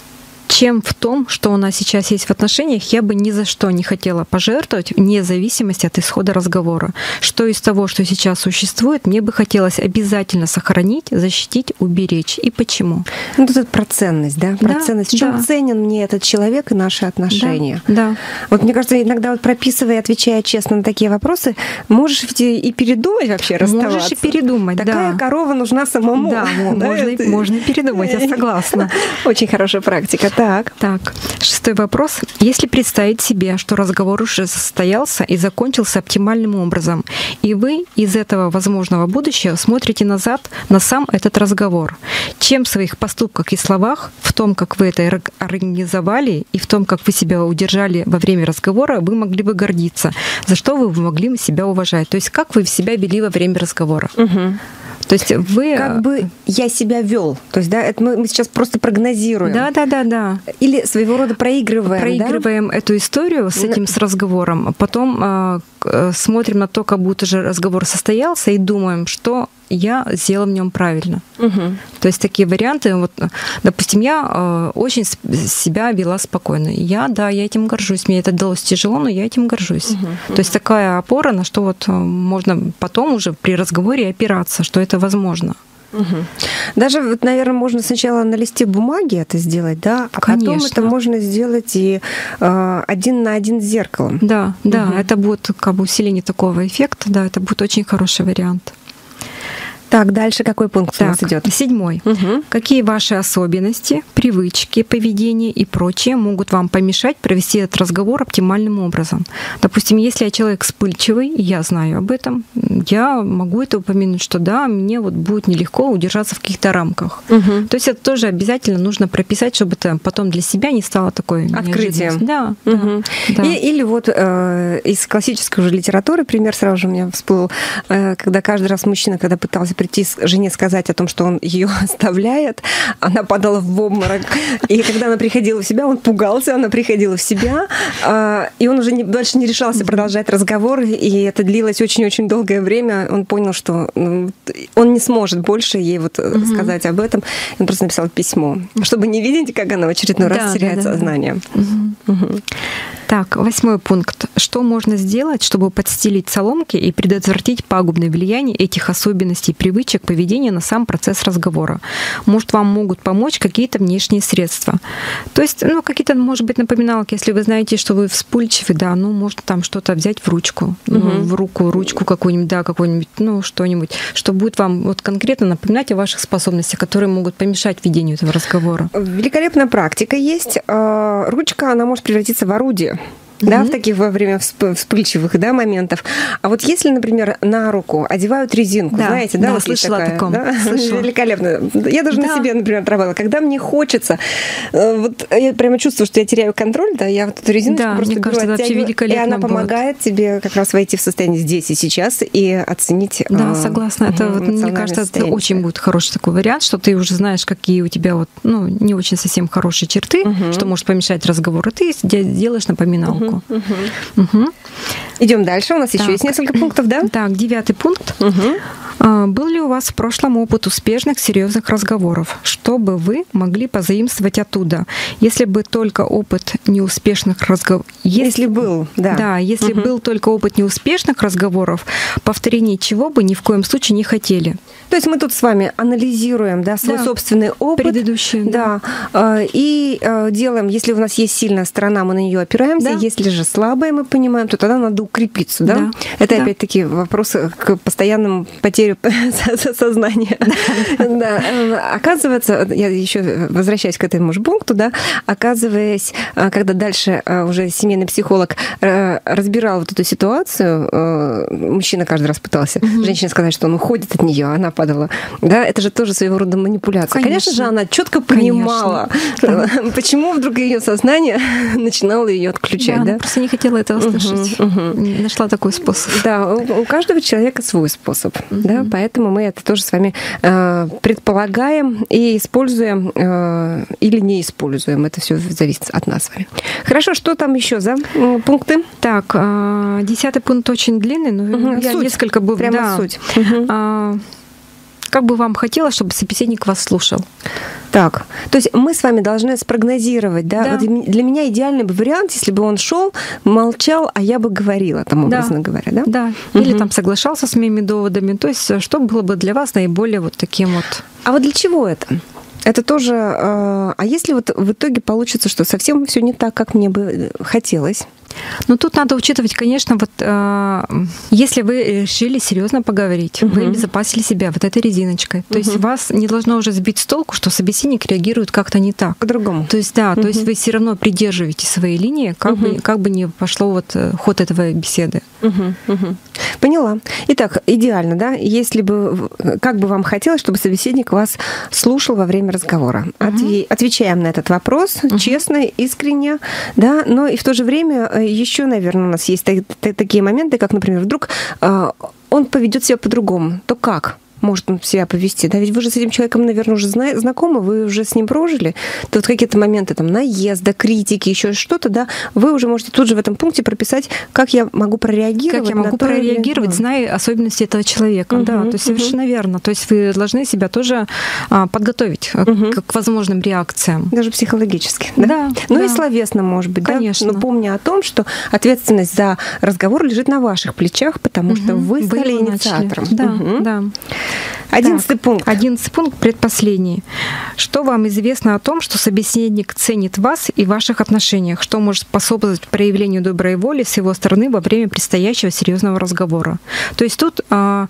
Чем в том, что у нас сейчас есть в отношениях, я бы ни за что не хотела пожертвовать вне зависимости от исхода разговора. Что из того, что сейчас существует, мне бы хотелось обязательно сохранить, защитить, уберечь. И почему? Ну, тут про ценность, да? Про да, ценность. В чем да. ценен мне этот человек и наши отношения? Да, да. Вот мне кажется, иногда вот прописывая, отвечая честно на такие вопросы, можешь ведь и передумать вообще расставаться. Можешь и передумать, Такая да. корова нужна самому. Да, да можно, это... можно и передумать, я согласна. Очень хорошая практика. Так. Так, шестой вопрос. Если представить себе, что разговор уже состоялся и закончился оптимальным образом, и вы из этого возможного будущего смотрите назад на сам этот разговор, чем в своих поступках и словах, в том, как вы это организовали, и в том, как вы себя удержали во время разговора, вы могли бы гордиться, за что вы могли себя уважать, то есть как вы себя вели во время разговора. Угу. То есть вы... Как бы я себя вел. То есть, да, это мы, мы сейчас просто прогнозируем. Да, да, да, да. Или своего рода проигрываем. Проигрываем да? эту историю с этим, с разговором, а потом э, смотрим на то, как будто же разговор состоялся, и думаем, что я сделала в нем правильно. Угу. То есть такие варианты. Вот, допустим, я э, очень себя вела спокойно. Я, да, я этим горжусь. Мне это далось тяжело, но я этим горжусь. Угу. То есть такая опора, на что вот можно потом уже при разговоре опираться, что это возможно. Угу. Даже, вот, наверное, можно сначала на листе бумаги это сделать, да, а Конечно. потом это можно сделать и э, один на один с зеркалом. Да, угу. да, это будет как бы усиление такого эффекта, да, это будет очень хороший вариант. Так, дальше какой пункт так, у нас идет? Седьмой. Угу. Какие ваши особенности, привычки, поведение и прочее могут вам помешать провести этот разговор оптимальным образом? Допустим, если я человек вспыльчивый, и я знаю об этом, я могу это упомянуть, что да, мне вот будет нелегко удержаться в каких-то рамках. Угу. То есть это тоже обязательно нужно прописать, чтобы это потом для себя не стало такой открытием. Да, угу. да. И, или вот э, из классической уже литературы пример сразу же у меня всплыл, э, когда каждый раз мужчина, когда пытался прийти жене сказать о том, что он ее оставляет, она падала в обморок. И когда она приходила в себя, он пугался, она приходила в себя, и он уже не, дальше не решался продолжать разговор, и это длилось очень-очень долгое время. Он понял, что он не сможет больше ей вот угу. сказать об этом. Он просто написал письмо, чтобы не видеть, как она в очередной да, раз теряет да, сознание. Угу. Угу. Так, восьмой пункт. Что можно сделать, чтобы подстелить соломки и предотвратить пагубное влияние этих особенностей, привычек, поведения на сам процесс разговора? Может, вам могут помочь какие-то внешние средства? То есть, ну, какие-то, может быть, напоминалки, если вы знаете, что вы вспыльчивы, да, ну, можно там что-то взять в ручку, угу. ну, в руку, ручку какую-нибудь, да, какую-нибудь, ну, что-нибудь, что будет вам вот конкретно напоминать о ваших способностях, которые могут помешать ведению этого разговора. Великолепная практика есть. Ручка, она может превратиться в орудие. Да, mm-hmm. в таких во время вспыльчивых да, моментов. А вот если, например, на руку одевают резинку, да, знаете, да, да вот слышала такая, о таком. Да? Слышала. Великолепно. Я даже да. на себе, например, отработала. Когда мне хочется, вот я прямо чувствую, что я теряю контроль, да, я вот эту резиночку да, просто мне беру, кажется, оттягиваю, и она помогает будет. тебе как раз войти в состояние здесь и сейчас и оценить. Да, э, согласна. Это вот, мне кажется, это очень будет хороший такой вариант, что ты уже знаешь, какие у тебя вот, ну, не очень совсем хорошие черты, угу. что может помешать разговору, и ты делаешь напоминалку. Угу. Угу. Идем дальше. У нас так. еще есть несколько пунктов, да? Так, девятый пункт. Угу. Был ли у вас в прошлом опыт успешных, серьезных разговоров? Что бы вы могли позаимствовать оттуда? Если бы только опыт неуспешных разговоров... Если, если был, да. Да, если угу. был только опыт неуспешных разговоров, повторение чего бы ни в коем случае не хотели. То есть мы тут с вами анализируем, да, свой да. собственный опыт. Предыдущий. Да. да. И делаем, если у нас есть сильная сторона, мы на нее опираемся. Да. Если же слабая, мы понимаем, то тогда надо укрепиться, да? да. Это да. опять-таки вопрос к постоянному потере сознания. Да. Оказывается, я еще возвращаюсь к этому же пункту, да, оказываясь, когда дальше уже семейный психолог разбирал вот эту ситуацию, мужчина каждый раз пытался угу. женщине сказать, что он уходит от нее, она падала. Да, это же тоже своего рода манипуляция. Конечно, Конечно же, она четко понимала, Конечно. почему вдруг ее сознание начинало ее отключать. Да, да? Она просто не хотела этого слышать. Угу, угу. Нашла такой способ. Да, у, у каждого человека свой способ. Угу. Да, поэтому мы это тоже с вами э, предполагаем и используем э, или не используем. Это все зависит от нас с вами. Хорошо, что там еще за э, пункты? Так, э, десятый пункт очень длинный, но угу. я суть. несколько бы... Прямо да. суть. Угу. А, как бы вам хотелось, чтобы собеседник вас слушал? Так, то есть мы с вами должны спрогнозировать, да? да. Вот для меня идеальный бы вариант, если бы он шел, молчал, а я бы говорила, там, образно да. говоря, да? Да, угу. или там соглашался с моими доводами, то есть что было бы для вас наиболее вот таким вот... А вот для чего это? Это тоже... А если вот в итоге получится, что совсем все не так, как мне бы хотелось? Ну, тут надо учитывать, конечно, вот э, если вы решили серьезно поговорить, угу. вы обезопасили себя вот этой резиночкой. То угу. есть вас не должно уже сбить с толку, что собеседник реагирует как-то не так. По-другому. То есть, да, угу. то есть вы все равно придерживаете своей линии, как, угу. бы, как бы ни пошло вот ход этого беседы. Угу. Угу. Поняла. Итак, идеально, да, если бы, как бы вам хотелось, чтобы собеседник вас слушал во время разговора. Угу. Отве- отвечаем на этот вопрос угу. честно, искренне, да, но и в то же время еще, наверное, у нас есть такие моменты, как, например, вдруг он поведет себя по-другому. То как может он себя повести? Да, ведь вы же с этим человеком, наверное, уже зна- знакомы, вы уже с ним прожили. То вот какие-то моменты там наезда, критики, еще что-то, да, вы уже можете тут же в этом пункте прописать, как я могу прореагировать. Как я могу то, прореагировать, или... зная особенности этого человека. Uh-huh, да, то есть совершенно uh-huh. верно. То есть вы должны себя тоже а, подготовить uh-huh. к, к возможным реакциям. Даже психологически. Да. да ну да. и словесно, может быть, Конечно. Да. Но помня о том, что ответственность за разговор лежит на ваших плечах, потому uh-huh. что вы стали вы инициатором. Да, uh-huh. да. Одиннадцатый пункт. Одиннадцатый пункт, предпоследний. Что вам известно о том, что собеседник ценит вас и в ваших отношениях? Что может способствовать проявлению доброй воли с его стороны во время предстоящего серьезного разговора? То есть тут,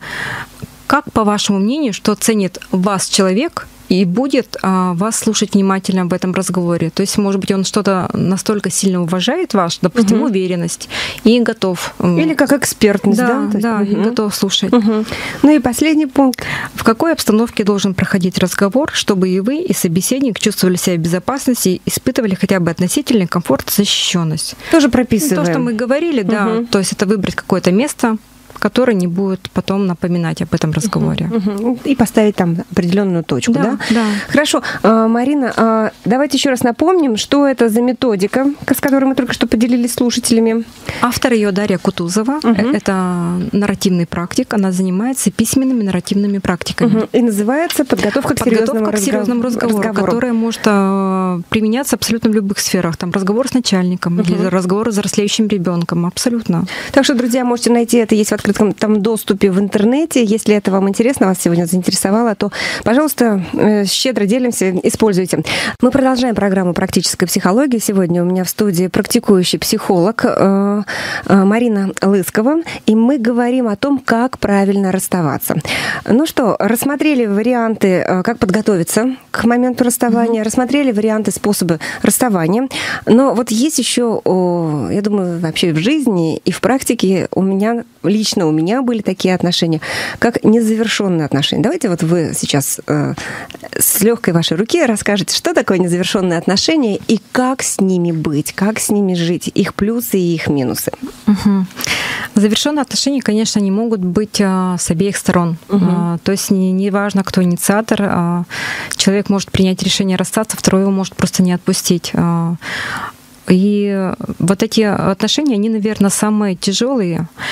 как, по вашему мнению, что ценит вас человек и будет а, вас слушать внимательно в этом разговоре? То есть, может быть, он что-то настолько сильно уважает вас, допустим, угу. уверенность, и готов... Или как экспертность, да? Да, да, угу. и готов слушать. Угу. Ну и последний пункт. В какой обстановке должен проходить разговор, чтобы и вы, и собеседник чувствовали себя в безопасности и испытывали хотя бы относительный комфорт и защищенность? Тоже прописываем. То, что мы говорили, угу. да, то есть это выбрать какое-то место, который не будет потом напоминать об этом разговоре. Uh-huh, uh-huh. И поставить там определенную точку, да? Да, да. Хорошо. Марина, давайте еще раз напомним, что это за методика, с которой мы только что поделились с слушателями. Автор ее Дарья Кутузова. Uh-huh. Это нарративный практик. Она занимается письменными нарративными практиками. Uh-huh. И называется «Подготовка к серьезному, Подготовка к серьезному разговору, разговору, которая может применяться абсолютно в любых сферах. Там разговор с начальником, uh-huh. или разговор с взрослеющим ребенком. Абсолютно. Так что, друзья, можете найти это, есть в открытом там доступе в интернете. Если это вам интересно, вас сегодня заинтересовало, то, пожалуйста, щедро делимся, используйте. Мы продолжаем программу «Практическая психология». Сегодня у меня в студии практикующий психолог Марина Лыскова, и мы говорим о том, как правильно расставаться. Ну что, рассмотрели варианты, как подготовиться к моменту расставания, mm-hmm. рассмотрели варианты, способы расставания. Но вот есть еще, я думаю, вообще в жизни и в практике у меня лично у меня были такие отношения, как незавершенные отношения. Давайте вот вы сейчас э, с легкой вашей руки расскажете, что такое незавершенные отношения и как с ними быть, как с ними жить, их плюсы и их минусы. Угу. Завершенные отношения, конечно, не могут быть а, с обеих сторон. Угу. А, то есть не, не важно, кто инициатор. А, человек может принять решение расстаться, второй его может просто не отпустить. А, и вот эти отношения, они, наверное, самые тяжелые.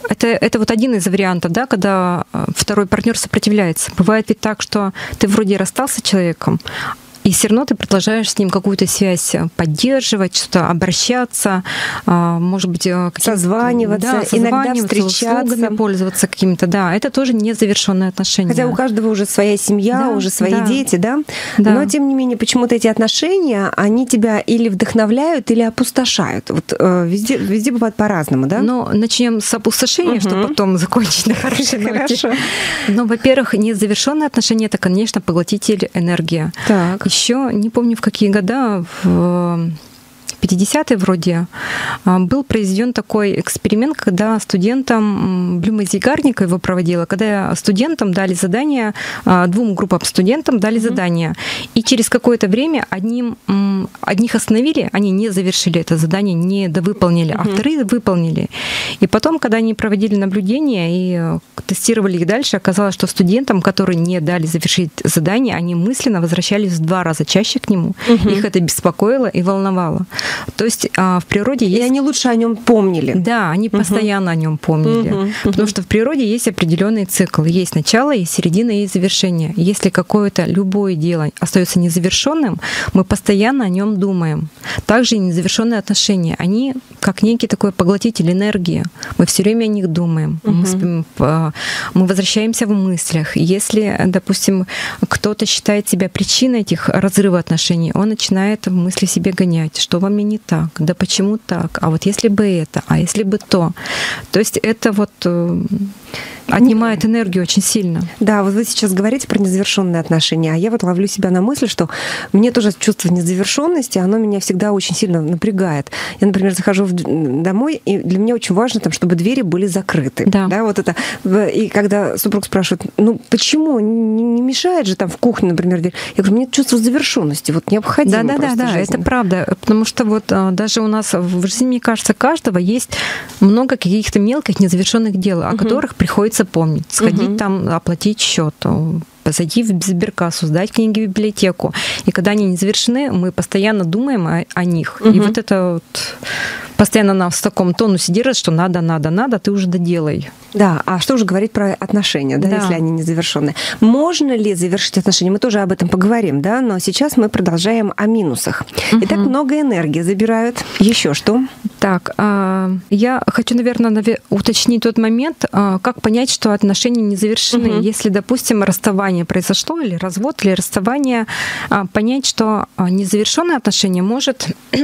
Это, это вот один из вариантов, да, когда второй партнер сопротивляется. Бывает ведь так, что ты вроде расстался с человеком, и все равно ты продолжаешь с ним какую-то связь поддерживать, что-то обращаться, может быть, созваниваться, да, иногда встречаться, услугами пользоваться какими-то. Да, это тоже незавершенные отношения. Хотя у каждого уже своя семья, да, уже свои да. дети, да? да? Но, тем не менее, почему-то эти отношения, они тебя или вдохновляют, или опустошают. Вот э, везде, везде бывает по-разному, да? Ну, начнем с опустошения, угу. чтобы потом закончить на хорошей ноте. Хорошо. Ну, во-первых, незавершенные отношения — это, конечно, поглотитель энергии. Так. Еще не помню, в какие года, в пятидесятые вроде, был произведен такой эксперимент, когда студентам, Блюма Зейгарник его проводила, когда студентам дали задание, двум группам студентам дали mm-hmm. задание, и через какое-то время одним, одних остановили, они не завершили это задание, не довыполнили, mm-hmm. а вторые выполнили. И потом, когда они проводили наблюдения и тестировали их дальше, оказалось, что студентам, которые не дали завершить задание, они мысленно возвращались в два раза чаще к нему. Mm-hmm. Их это беспокоило и волновало. То есть а, в природе есть... И они лучше о нем помнили. Да, они uh-huh. постоянно о нем помнили. Uh-huh. Uh-huh. Потому что в природе есть определенный цикл. Есть начало, есть середина, есть завершение. Если какое-то любое дело остается незавершенным, мы постоянно о нем думаем. Также и незавершенные отношения. Они как некий такой поглотитель энергии. Мы все время о них думаем. Uh-huh. Мы, мы возвращаемся в мыслях. Если, допустим, кто-то считает себя причиной этих разрывов отношений, он начинает в мысли себе гонять, что вам не так, да почему так, а вот если бы это, а если бы то. То есть это вот отнимает энергию очень сильно. Да, вот вы сейчас говорите про незавершенные отношения, а я вот ловлю себя на мысли, что мне тоже чувство незавершенности, оно меня всегда очень сильно напрягает. Я, например, захожу в, домой, и для меня очень важно, там, чтобы двери были закрыты. Да. Да, вот это. И когда супруг спрашивает, ну почему, не, не мешает же там в кухне, например, дверь? Я говорю, мне чувство завершенности вот необходимо. Да, да, да, да, это правда, потому что вот даже у нас в жизни, мне кажется, каждого есть много каких-то мелких незавершенных дел, о угу. которых приходится помнить, сходить угу. там, оплатить счет, зайти в сберкассу, сдать книги в библиотеку. И когда они не завершены, мы постоянно думаем о, о них. Угу. И вот это вот постоянно нас в таком тонусе держит, что надо, надо, надо, ты уже доделай. Да, а что уже говорить про отношения, да, да. если они не завершены? Можно ли завершить отношения? Мы тоже об этом поговорим, да, но сейчас мы продолжаем о минусах. Угу. Итак, много энергии забирают. Еще что? Так, я хочу, наверное, уточнить тот момент, как понять, что отношения не завершены. Угу. Если, допустим, расставание произошло, или развод, или расставание, понять, что незавершенное отношение может...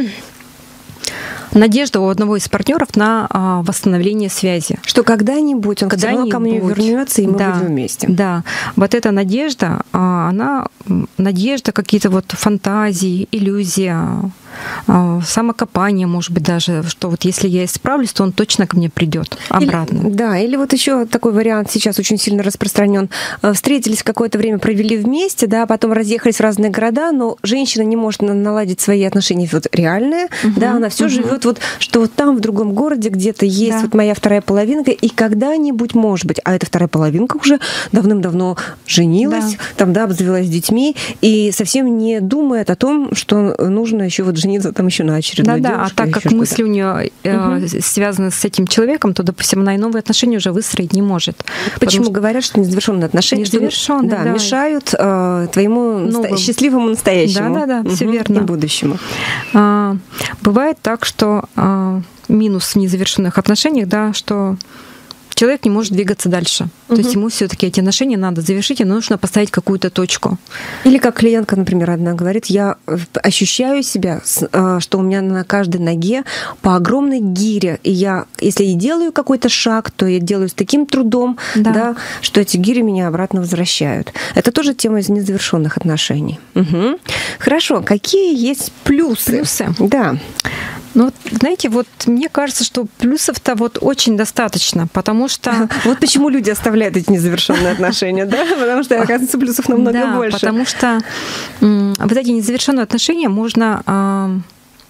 Надежда у одного из партнеров на а, восстановление связи. Что когда-нибудь он когда-нибудь ко мне вернется, и мы да, будем вместе. Да, вот эта надежда, она надежда, какие-то вот фантазии, иллюзия, самокопание, может быть, даже, что вот если я исправлюсь, то он точно ко мне придет обратно. Или, да, или вот еще такой вариант сейчас очень сильно распространен. Встретились какое-то время, провели вместе, да, потом разъехались в разные города, но женщина не может наладить свои отношения вот реальные, угу, да, она все угу. живет вот, что вот там в другом городе где-то есть да. вот моя вторая половинка, и когда-нибудь, может быть, а эта вторая половинка уже давным-давно женилась, да. там, да, обзавелась детьми, и совсем не думает о том, что нужно еще вот жениться там еще на очередной да, девушке. Да, а так как мысли у нее угу. связаны с этим человеком, то, допустим, она и новые отношения уже выстроить не может. Почему говорят, что незавершенные отношения незавершенные, да, да. мешают э, твоему Новым. счастливому настоящему да, да, да, все угу. верно. и будущему? А, бывает так, что а, минус в незавершенных отношениях, да, что человек не может двигаться дальше. Угу. То есть ему все-таки эти отношения надо завершить, и нужно поставить какую-то точку. Или как клиентка, например, одна говорит, я ощущаю себя, что у меня на каждой ноге по огромной гире, и я, если и делаю какой-то шаг, то я делаю с таким трудом, да. Да, что эти гири меня обратно возвращают. Это тоже тема из незавершенных отношений. Угу. Хорошо, какие есть плюсы? Плюсы? Да. Ну, знаете, вот мне кажется, что плюсов-то вот очень достаточно, потому что... Вот почему люди оставляют эти незавершенные отношения, да? Потому что, оказывается, плюсов намного да, больше. Потому что вот эти незавершенные отношения можно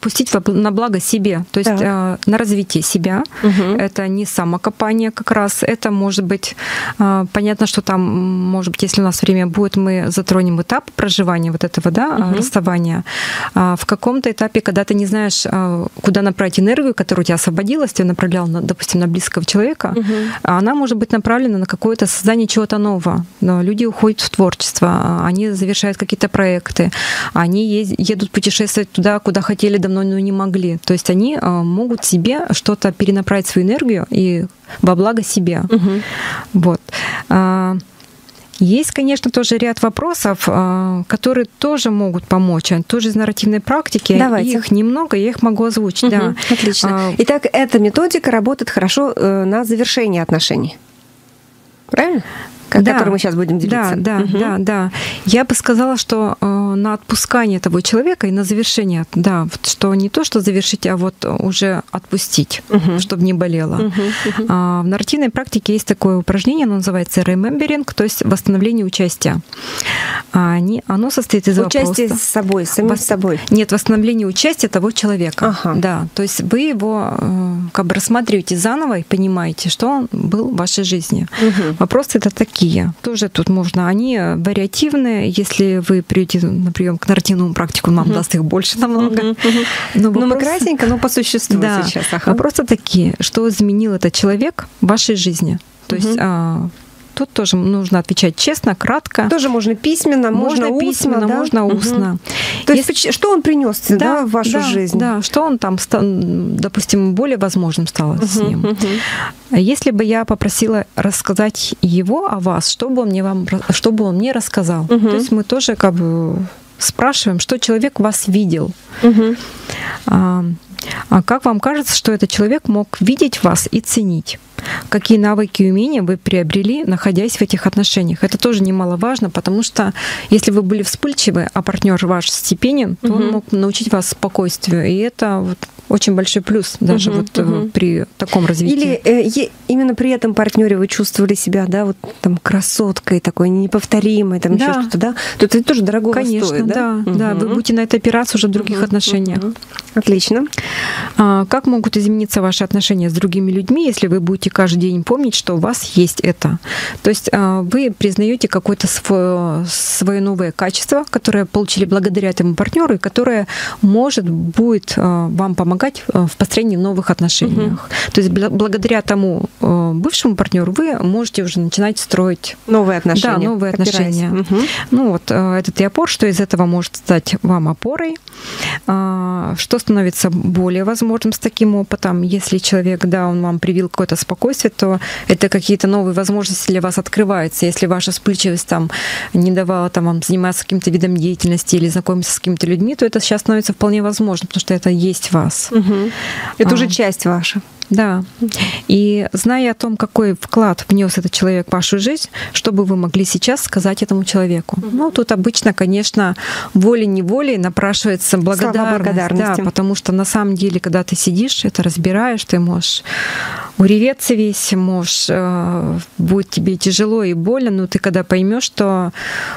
отпустить на благо себе, то есть да. на развитие себя. Угу. Это не самокопание как раз, это может быть, понятно, что там, может быть, если у нас время будет, мы затронем этап проживания вот этого, да, угу. расставания. В каком-то этапе, когда ты не знаешь, куда направить энергию, которая у тебя освободилась, ты направлял, допустим, на близкого человека, угу. она может быть направлена на какое-то создание чего-то нового. Но люди уходят в творчество, они завершают какие-то проекты, они едут путешествовать туда, куда хотели давно, но не могли. То есть они могут себе что-то перенаправить свою энергию и во благо себе. Угу. Вот. Есть, конечно, тоже ряд вопросов, которые тоже могут помочь. Тоже из нарративной практики. Давайте. Их немного, я их могу озвучить. Угу. Да. Отлично. Итак, эта методика работает хорошо на завершение отношений. Правильно? Да, которым мы сейчас будем делиться. Да, да, угу. да, да. Я бы сказала, что э, на отпускание того человека и на завершение, да, вот, что не то, что завершить, а вот уже отпустить, угу. чтобы не болело. Угу, угу. А, в нарративной практике есть такое упражнение, оно называется remembering, то есть восстановление участия. А, они, оно состоит из участия вопроса. с собой, самим Вос... собой. Нет, восстановление участия того человека. Ага. Да, то есть вы его э, как бы рассматриваете заново и понимаете, что он был в вашей жизни. Угу. Вопросы это такие. Тоже тут можно. Они вариативные. Если вы придете на прием к нарративному практику, он вам uh-huh. даст их больше намного. Uh-huh. Uh-huh. Но, но мы кратенько, но по существу да. сейчас. Ага. Вопросы такие. Что изменил этот человек в вашей жизни? То uh-huh. есть а, тут тоже нужно отвечать честно, кратко. Тоже можно письменно, можно, можно устно. Письменно, да? можно устно. Угу. То есть Если... что он принес да, да, в вашу да, жизнь? Да, что он там, допустим, более возможным стало угу, с ним. Угу. Если бы я попросила рассказать его о вас, что бы он мне, вам, что бы он мне рассказал? Угу. То есть мы тоже как бы спрашиваем, что человек вас видел. Угу. А, а как вам кажется, что этот человек мог видеть вас и ценить? Какие навыки и умения вы приобрели, находясь в этих отношениях? Это тоже немаловажно, потому что если вы были вспыльчивы, а партнер ваш степенен, то угу. он мог научить вас спокойствию. И это вот очень большой плюс даже угу, вот угу. при таком развитии. Или э, именно при этом партнере вы чувствовали себя, да, вот там красоткой такой, неповторимой, там да. еще что-то, да? То это тоже дорого Конечно, стоит, да? да, угу. да. Вы будете на это опираться уже в других угу, отношениях. Угу. Отлично. А, как могут измениться ваши отношения с другими людьми, если вы будете каждый день помнить, что у вас есть это? То есть а, вы признаете какое-то свое, свое новое качество, которое получили благодаря этому партнеру, и которое может будет а, вам помогать в построении новых отношениях. Угу. То есть благодаря тому бывшему партнеру вы можете уже начинать строить новые отношения. Да, новые отношения. Угу. Ну вот этот и опор, что из этого может стать вам опорой, что становится более возможным с таким опытом. Если человек, да, он вам привил какое-то спокойствие, то это какие-то новые возможности для вас открываются. Если ваша вспыльчивость там не давала там, вам заниматься каким-то видом деятельности или знакомиться с какими-то людьми, то это сейчас становится вполне возможно, потому что это есть в вас. Угу. Это а, уже часть ваша. Да. И зная о том, какой вклад внес этот человек в вашу жизнь, что бы вы могли сейчас сказать этому человеку? Угу. Ну, тут обычно, конечно, волей-неволей напрашивается благодарность. Да, потому что на самом деле, когда ты сидишь, это разбираешь, ты можешь уреветься весь, можешь, э, будет тебе тяжело и больно, но ты когда поймешь, что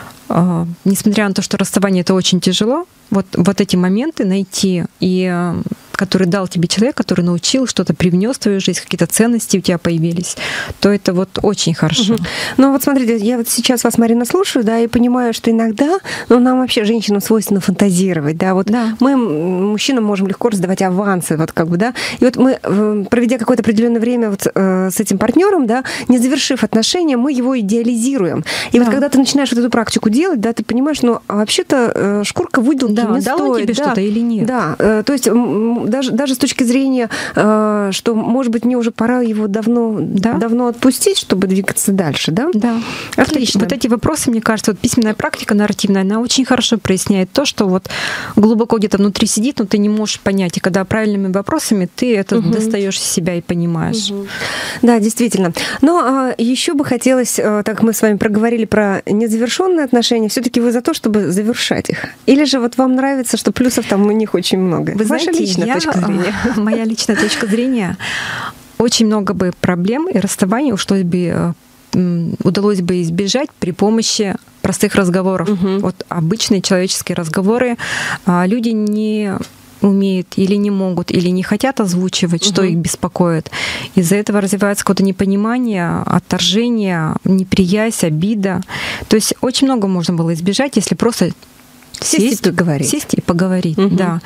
э, несмотря на то, что расставание это очень тяжело, вот, вот эти моменты найти и э, который дал тебе человек, который научил, что-то привнес в твою жизнь, какие-то ценности у тебя появились, то это вот очень хорошо. Угу. Ну вот смотрите, я вот сейчас вас, Марина, слушаю, да, и понимаю, что иногда, ну нам вообще, женщинам, свойственно фантазировать, да, вот да. мы, мужчинам, можем легко раздавать авансы, вот как бы, да, и вот мы, проведя какое-то определенное время вот с этим партнером, да, не завершив отношения, мы его идеализируем. И да. вот когда ты начинаешь вот эту практику делать, да, ты понимаешь, ну вообще-то шкурка выделки да, не дал стоит. Он тебе да, что-то или нет? Да, то есть Даже, даже с точки зрения, э, что, может быть, мне уже пора его давно, да? давно отпустить, чтобы двигаться дальше, да? Да. Отлично. Вот эти вопросы, мне кажется, вот письменная практика нарративная, она очень хорошо проясняет то, что вот глубоко где-то внутри сидит, но ты не можешь понять. И когда правильными вопросами ты это угу. достаешь из себя и понимаешь. Угу. Да, действительно. Но а, еще бы хотелось, а, так мы с вами проговорили про незавершенные отношения, все-таки вы за то, чтобы завершать их? Или же вот вам нравится, что плюсов там у них очень много? Вы Ваша знаете, личная я, точка зрения. Моя личная точка зрения, очень много бы проблем и расставаний ушлось бы, удалось бы избежать при помощи простых разговоров. Угу. Вот обычные человеческие разговоры. Люди не умеют или не могут, или не хотят озвучивать, угу. что их беспокоит. Из-за этого развивается какое-то непонимание, отторжение, неприязнь, обида. То есть очень много можно было избежать, если просто Сесть, сесть и поговорить. Сесть и поговорить, угу. да.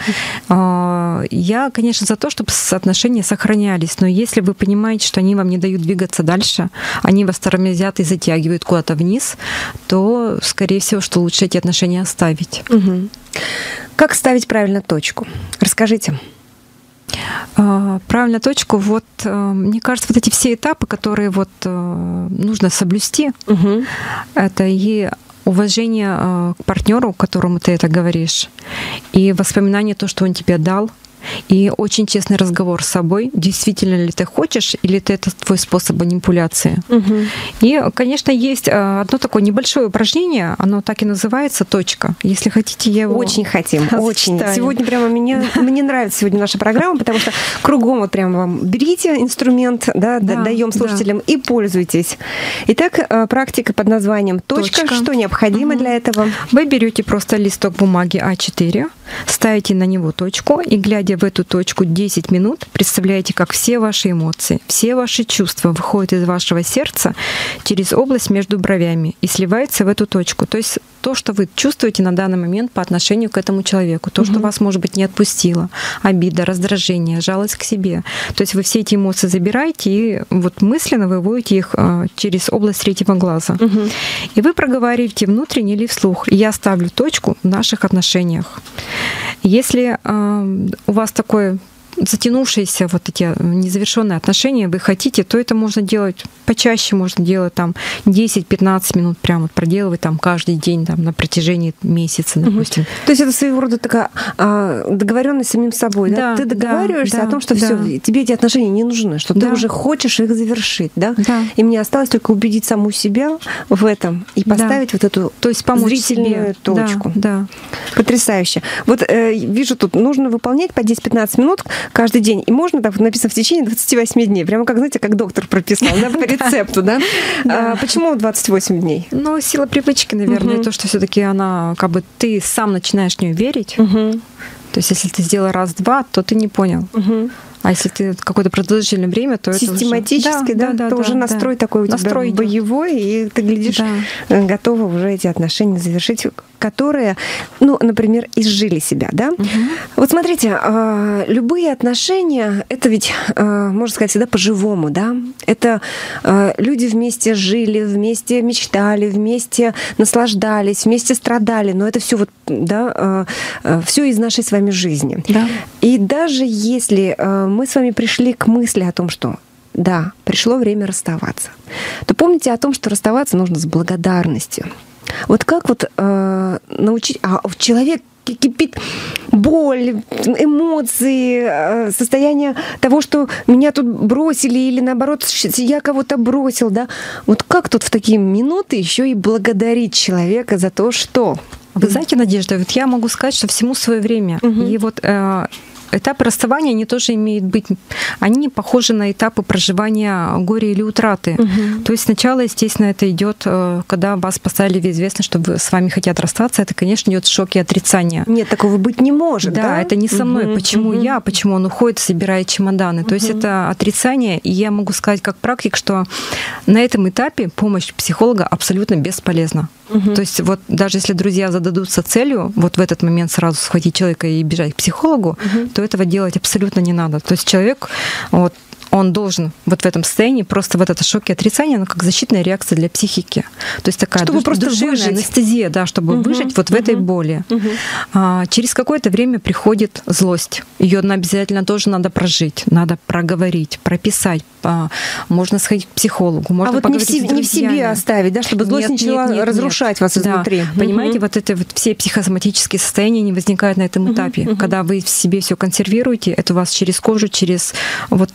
Я, конечно, за то, чтобы отношения сохранялись, но если вы понимаете, что они вам не дают двигаться дальше, они вас тормозят и затягивают куда-то вниз, то, скорее всего, что лучше эти отношения оставить. Угу. Как ставить правильно точку? Расскажите. Правильно точку. Вот, мне кажется, вот эти все этапы, которые вот нужно соблюсти, угу. это и уважение к партнеру, которому ты это говоришь, и воспоминание то, что он тебе дал, и очень честный разговор с собой, действительно ли ты хочешь, или ты это твой способ манипуляции. Угу. И, конечно, есть одно такое небольшое упражнение, оно так и называется «Точка». Если хотите, я его... Очень хотим, очень. Сегодня прямо мне, мне нравится сегодня наша программа, потому что кругом вот прямо вам берите инструмент, да, да, даем слушателям, да. и пользуйтесь. Итак, практика под названием «Точка». Точка. Что необходимо угу. для этого? Вы берете просто листок бумаги а четыре, ставите на него точку и, глядя в эту точку десять минут, представляете, как все ваши эмоции, все ваши чувства выходят из вашего сердца через область между бровями и сливаются в эту точку. То есть то, что вы чувствуете на данный момент по отношению к этому человеку, то, угу. что вас, может быть, не отпустило, обида, раздражение, жалость к себе. То есть вы все эти эмоции забираете и вот мысленно выводите их через область третьего глаза. Угу. И вы проговариваете внутренне или вслух. Я ставлю точку в наших отношениях. Если э, у вас такое затянувшиеся вот эти незавершенные отношения вы хотите, то это можно делать почаще, можно делать там десять-пятнадцать минут, прямо проделывать там каждый день там, на протяжении месяца, допустим. Угу. То есть это своего рода такая а, договоренность с самим собой, да? да? Ты договариваешься да, о том, что да. все, тебе эти отношения не нужны, что да. ты уже хочешь их завершить, да? да? И мне осталось только убедить саму себя в этом и поставить да. вот эту то есть помочь зрительную себе. точку. Да, да. Потрясающе. Вот э, вижу тут, нужно выполнять по десять-пятнадцать минут каждый день. И можно, так написано, в течение двадцати восьми дней. Прямо как, знаете, как доктор прописал, да, по рецепту, да? Почему двадцать восемь дней? Ну, сила привычки, наверное, то, что все-таки она, как бы ты сам начинаешь в нее верить. То есть, если ты сделал раз-два, то ты не понял. А если ты какое-то продолжительное время, то систематически, это уже... да, да, да, то да, уже да, настрой да. такой у настрой тебя боевой, и ты, глядишь, да. готова уже эти отношения завершить, которые, ну, например, изжили себя, да? Угу. Вот смотрите, любые отношения, это ведь, можно сказать, всегда по-живому, да? Это люди вместе жили, вместе мечтали, вместе наслаждались, вместе страдали, но это все вот, да, все из нашей с вами жизни. Да. И даже если мы с вами пришли к мысли о том, что да, пришло время расставаться, то помните о том, что расставаться нужно с благодарностью. Вот как вот э, научить... А человек кипит боль, эмоции, состояние того, что меня тут бросили, или наоборот, я кого-то бросил, да? Вот как тут в такие минуты еще и благодарить человека за то, что... Вы знаете, Надежда, вот я могу сказать, что всему свое время. Угу. И вот... Э, этапы расставания, они тоже имеют быть, они похожи на этапы проживания горя или утраты. Угу. То есть сначала, естественно, это идет, когда вас поставили в известность, что с вами хотят расстаться, это, конечно, идет шок и отрицание. Нет, такого быть не может. Да, да? это не со мной. Угу. Почему угу. я, почему он уходит, собирает чемоданы. Угу. То есть это отрицание, и я могу сказать как практик, что на этом этапе помощь психолога абсолютно бесполезна. Угу. То есть вот даже если друзья зададутся целью вот в этот момент сразу схватить человека и бежать к психологу, угу. то этого делать абсолютно не надо. То есть человек, вот, он должен вот в этом состоянии просто вот это шок и отрицание, оно как защитная реакция для психики. То есть такая чтобы душ, просто душевная выжить. Анестезия, да, чтобы угу, выжить вот угу, в этой боли. Угу. А, через какое-то время приходит злость. Ее обязательно тоже надо прожить, надо проговорить, прописать. А, можно сходить к психологу, можно а вот поговорить не в, себе, не в себе оставить, да, чтобы злость нет, начала нет, нет, разрушать нет. вас изнутри. Да. Понимаете, угу. вот это вот все психосоматические состояния не возникают на этом этапе. Угу, угу. Когда вы в себе все консервируете, это у вас через кожу, через вот выходит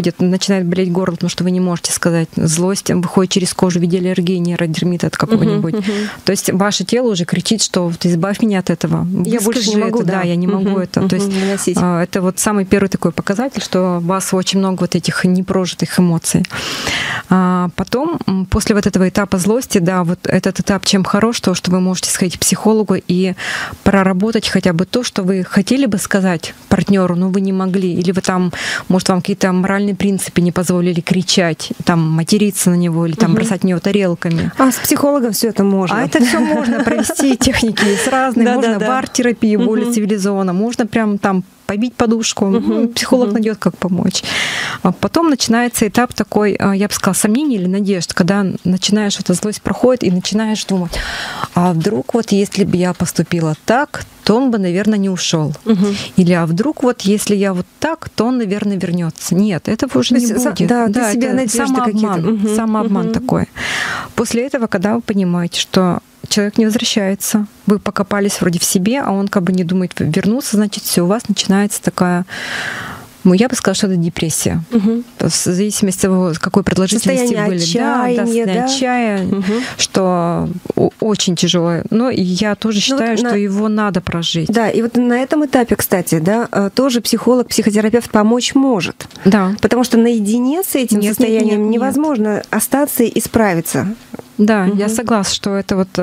выходит, начинает болеть горло, потому что вы не можете сказать. Злость выходит через кожу в виде аллергии, нейродермита от какого-нибудь. Uh-huh, uh-huh. То есть ваше тело уже кричит, что вот избавь меня от этого. Я больше не могу, это, да. да, я не могу uh-huh, это. Uh-huh, То есть выносить. Это вот самый первый такой показатель, что у вас очень много вот этих непрожитых эмоций. А потом, после вот этого этапа злости, да, вот этот этап чем хорош, то, что вы можете сходить к психологу и проработать хотя бы то, что вы хотели бы сказать партнеру, но вы не могли, или вы там, может, вам какие-то моральные принципы не позволили кричать, там, материться на него, или там угу. бросать в него тарелками. А с психологом все это можно? А это все можно провести, техники есть разные, можно в арт-терапии более цивилизованно, можно прям там побить подушку, uh-huh, психолог uh-huh. найдет, как помочь. Потом начинается этап такой, я бы сказала, сомнений или надежд, когда начинаешь, эта злость проходит, и начинаешь думать, а вдруг вот если бы я поступила так, то он бы, наверное, не ушел. Uh-huh. Или а вдруг вот если я вот так, то он, наверное, вернется. Нет, этого уже то не будет. За, да, да, это самообман, uh-huh, самообман uh-huh. такой. После этого, когда вы понимаете, что человек не возвращается, вы покопались вроде в себе, а он как бы не думает вернуться, значит, все, у вас начинается такая, ну, я бы сказала, что это депрессия. Угу. В зависимости от того, какой продолжительности состояние были. Отчаяния, да, да, состояние да? отчаяния, угу. что очень тяжелое. Но я тоже считаю, ну, вот что на... его надо прожить. Да, и вот на этом этапе, кстати, да, тоже психолог, психотерапевт помочь может. Да. Потому что наедине с этим нет, состоянием нет, нет, невозможно нет. остаться и справиться. Да, угу. я согласна, что это вот...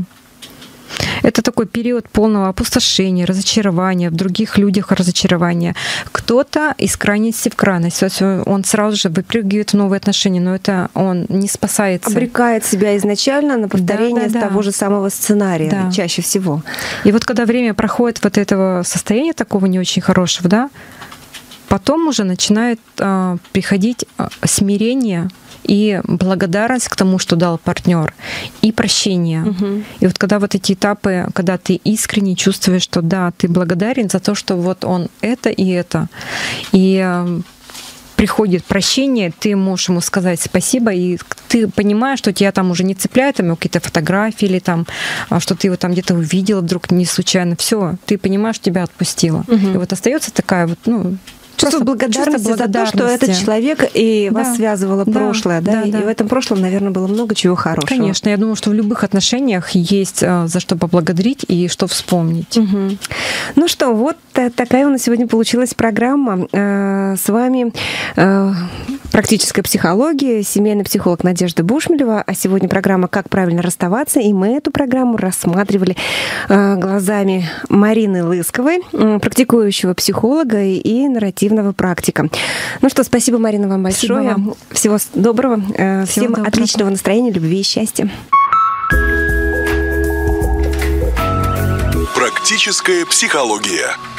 Это такой период полного опустошения, разочарования, в других людях разочарования. Кто-то из крайности в крайность. Он сразу же выпрыгивает в новые отношения, но это он не спасается. Обрекает себя изначально на повторение да, да, да. того же самого сценария, да. чаще всего. И вот когда время проходит вот этого состояния такого не очень хорошего, да, потом уже начинает а, приходить а, смирение и благодарность к тому, что дал партнер, и прощение. Угу. И вот когда вот эти этапы, когда ты искренне чувствуешь, что да, ты благодарен за то, что вот он это и это, и э, приходит прощение, ты можешь ему сказать спасибо, и ты понимаешь, что тебя там уже не цепляют там какие-то фотографии или там, что ты его там где-то увидела вдруг не случайно, все, ты понимаешь, тебя отпустила. Угу. И вот остается такая вот, ну, чувство благодарности, чувство благодарности за то, что этот человек и да. вас связывало да. прошлое, да, да, и да. в этом прошлом, наверное, было много чего хорошего. Конечно, я думаю, что в любых отношениях есть за что поблагодарить и что вспомнить. Угу. Ну что, вот такая у нас сегодня получилась программа. С вами практическая психология, семейный психолог Надежда Бушмелева, а сегодня программа «Как правильно расставаться», и мы эту программу рассматривали глазами Марины Лысковой, практикующего психолога и нарративного практика. Ну что, спасибо, Марина, вам большое. Вам. Всего доброго. Всего Всем доброго. Отличного настроения, любви и счастья. Практическая психология.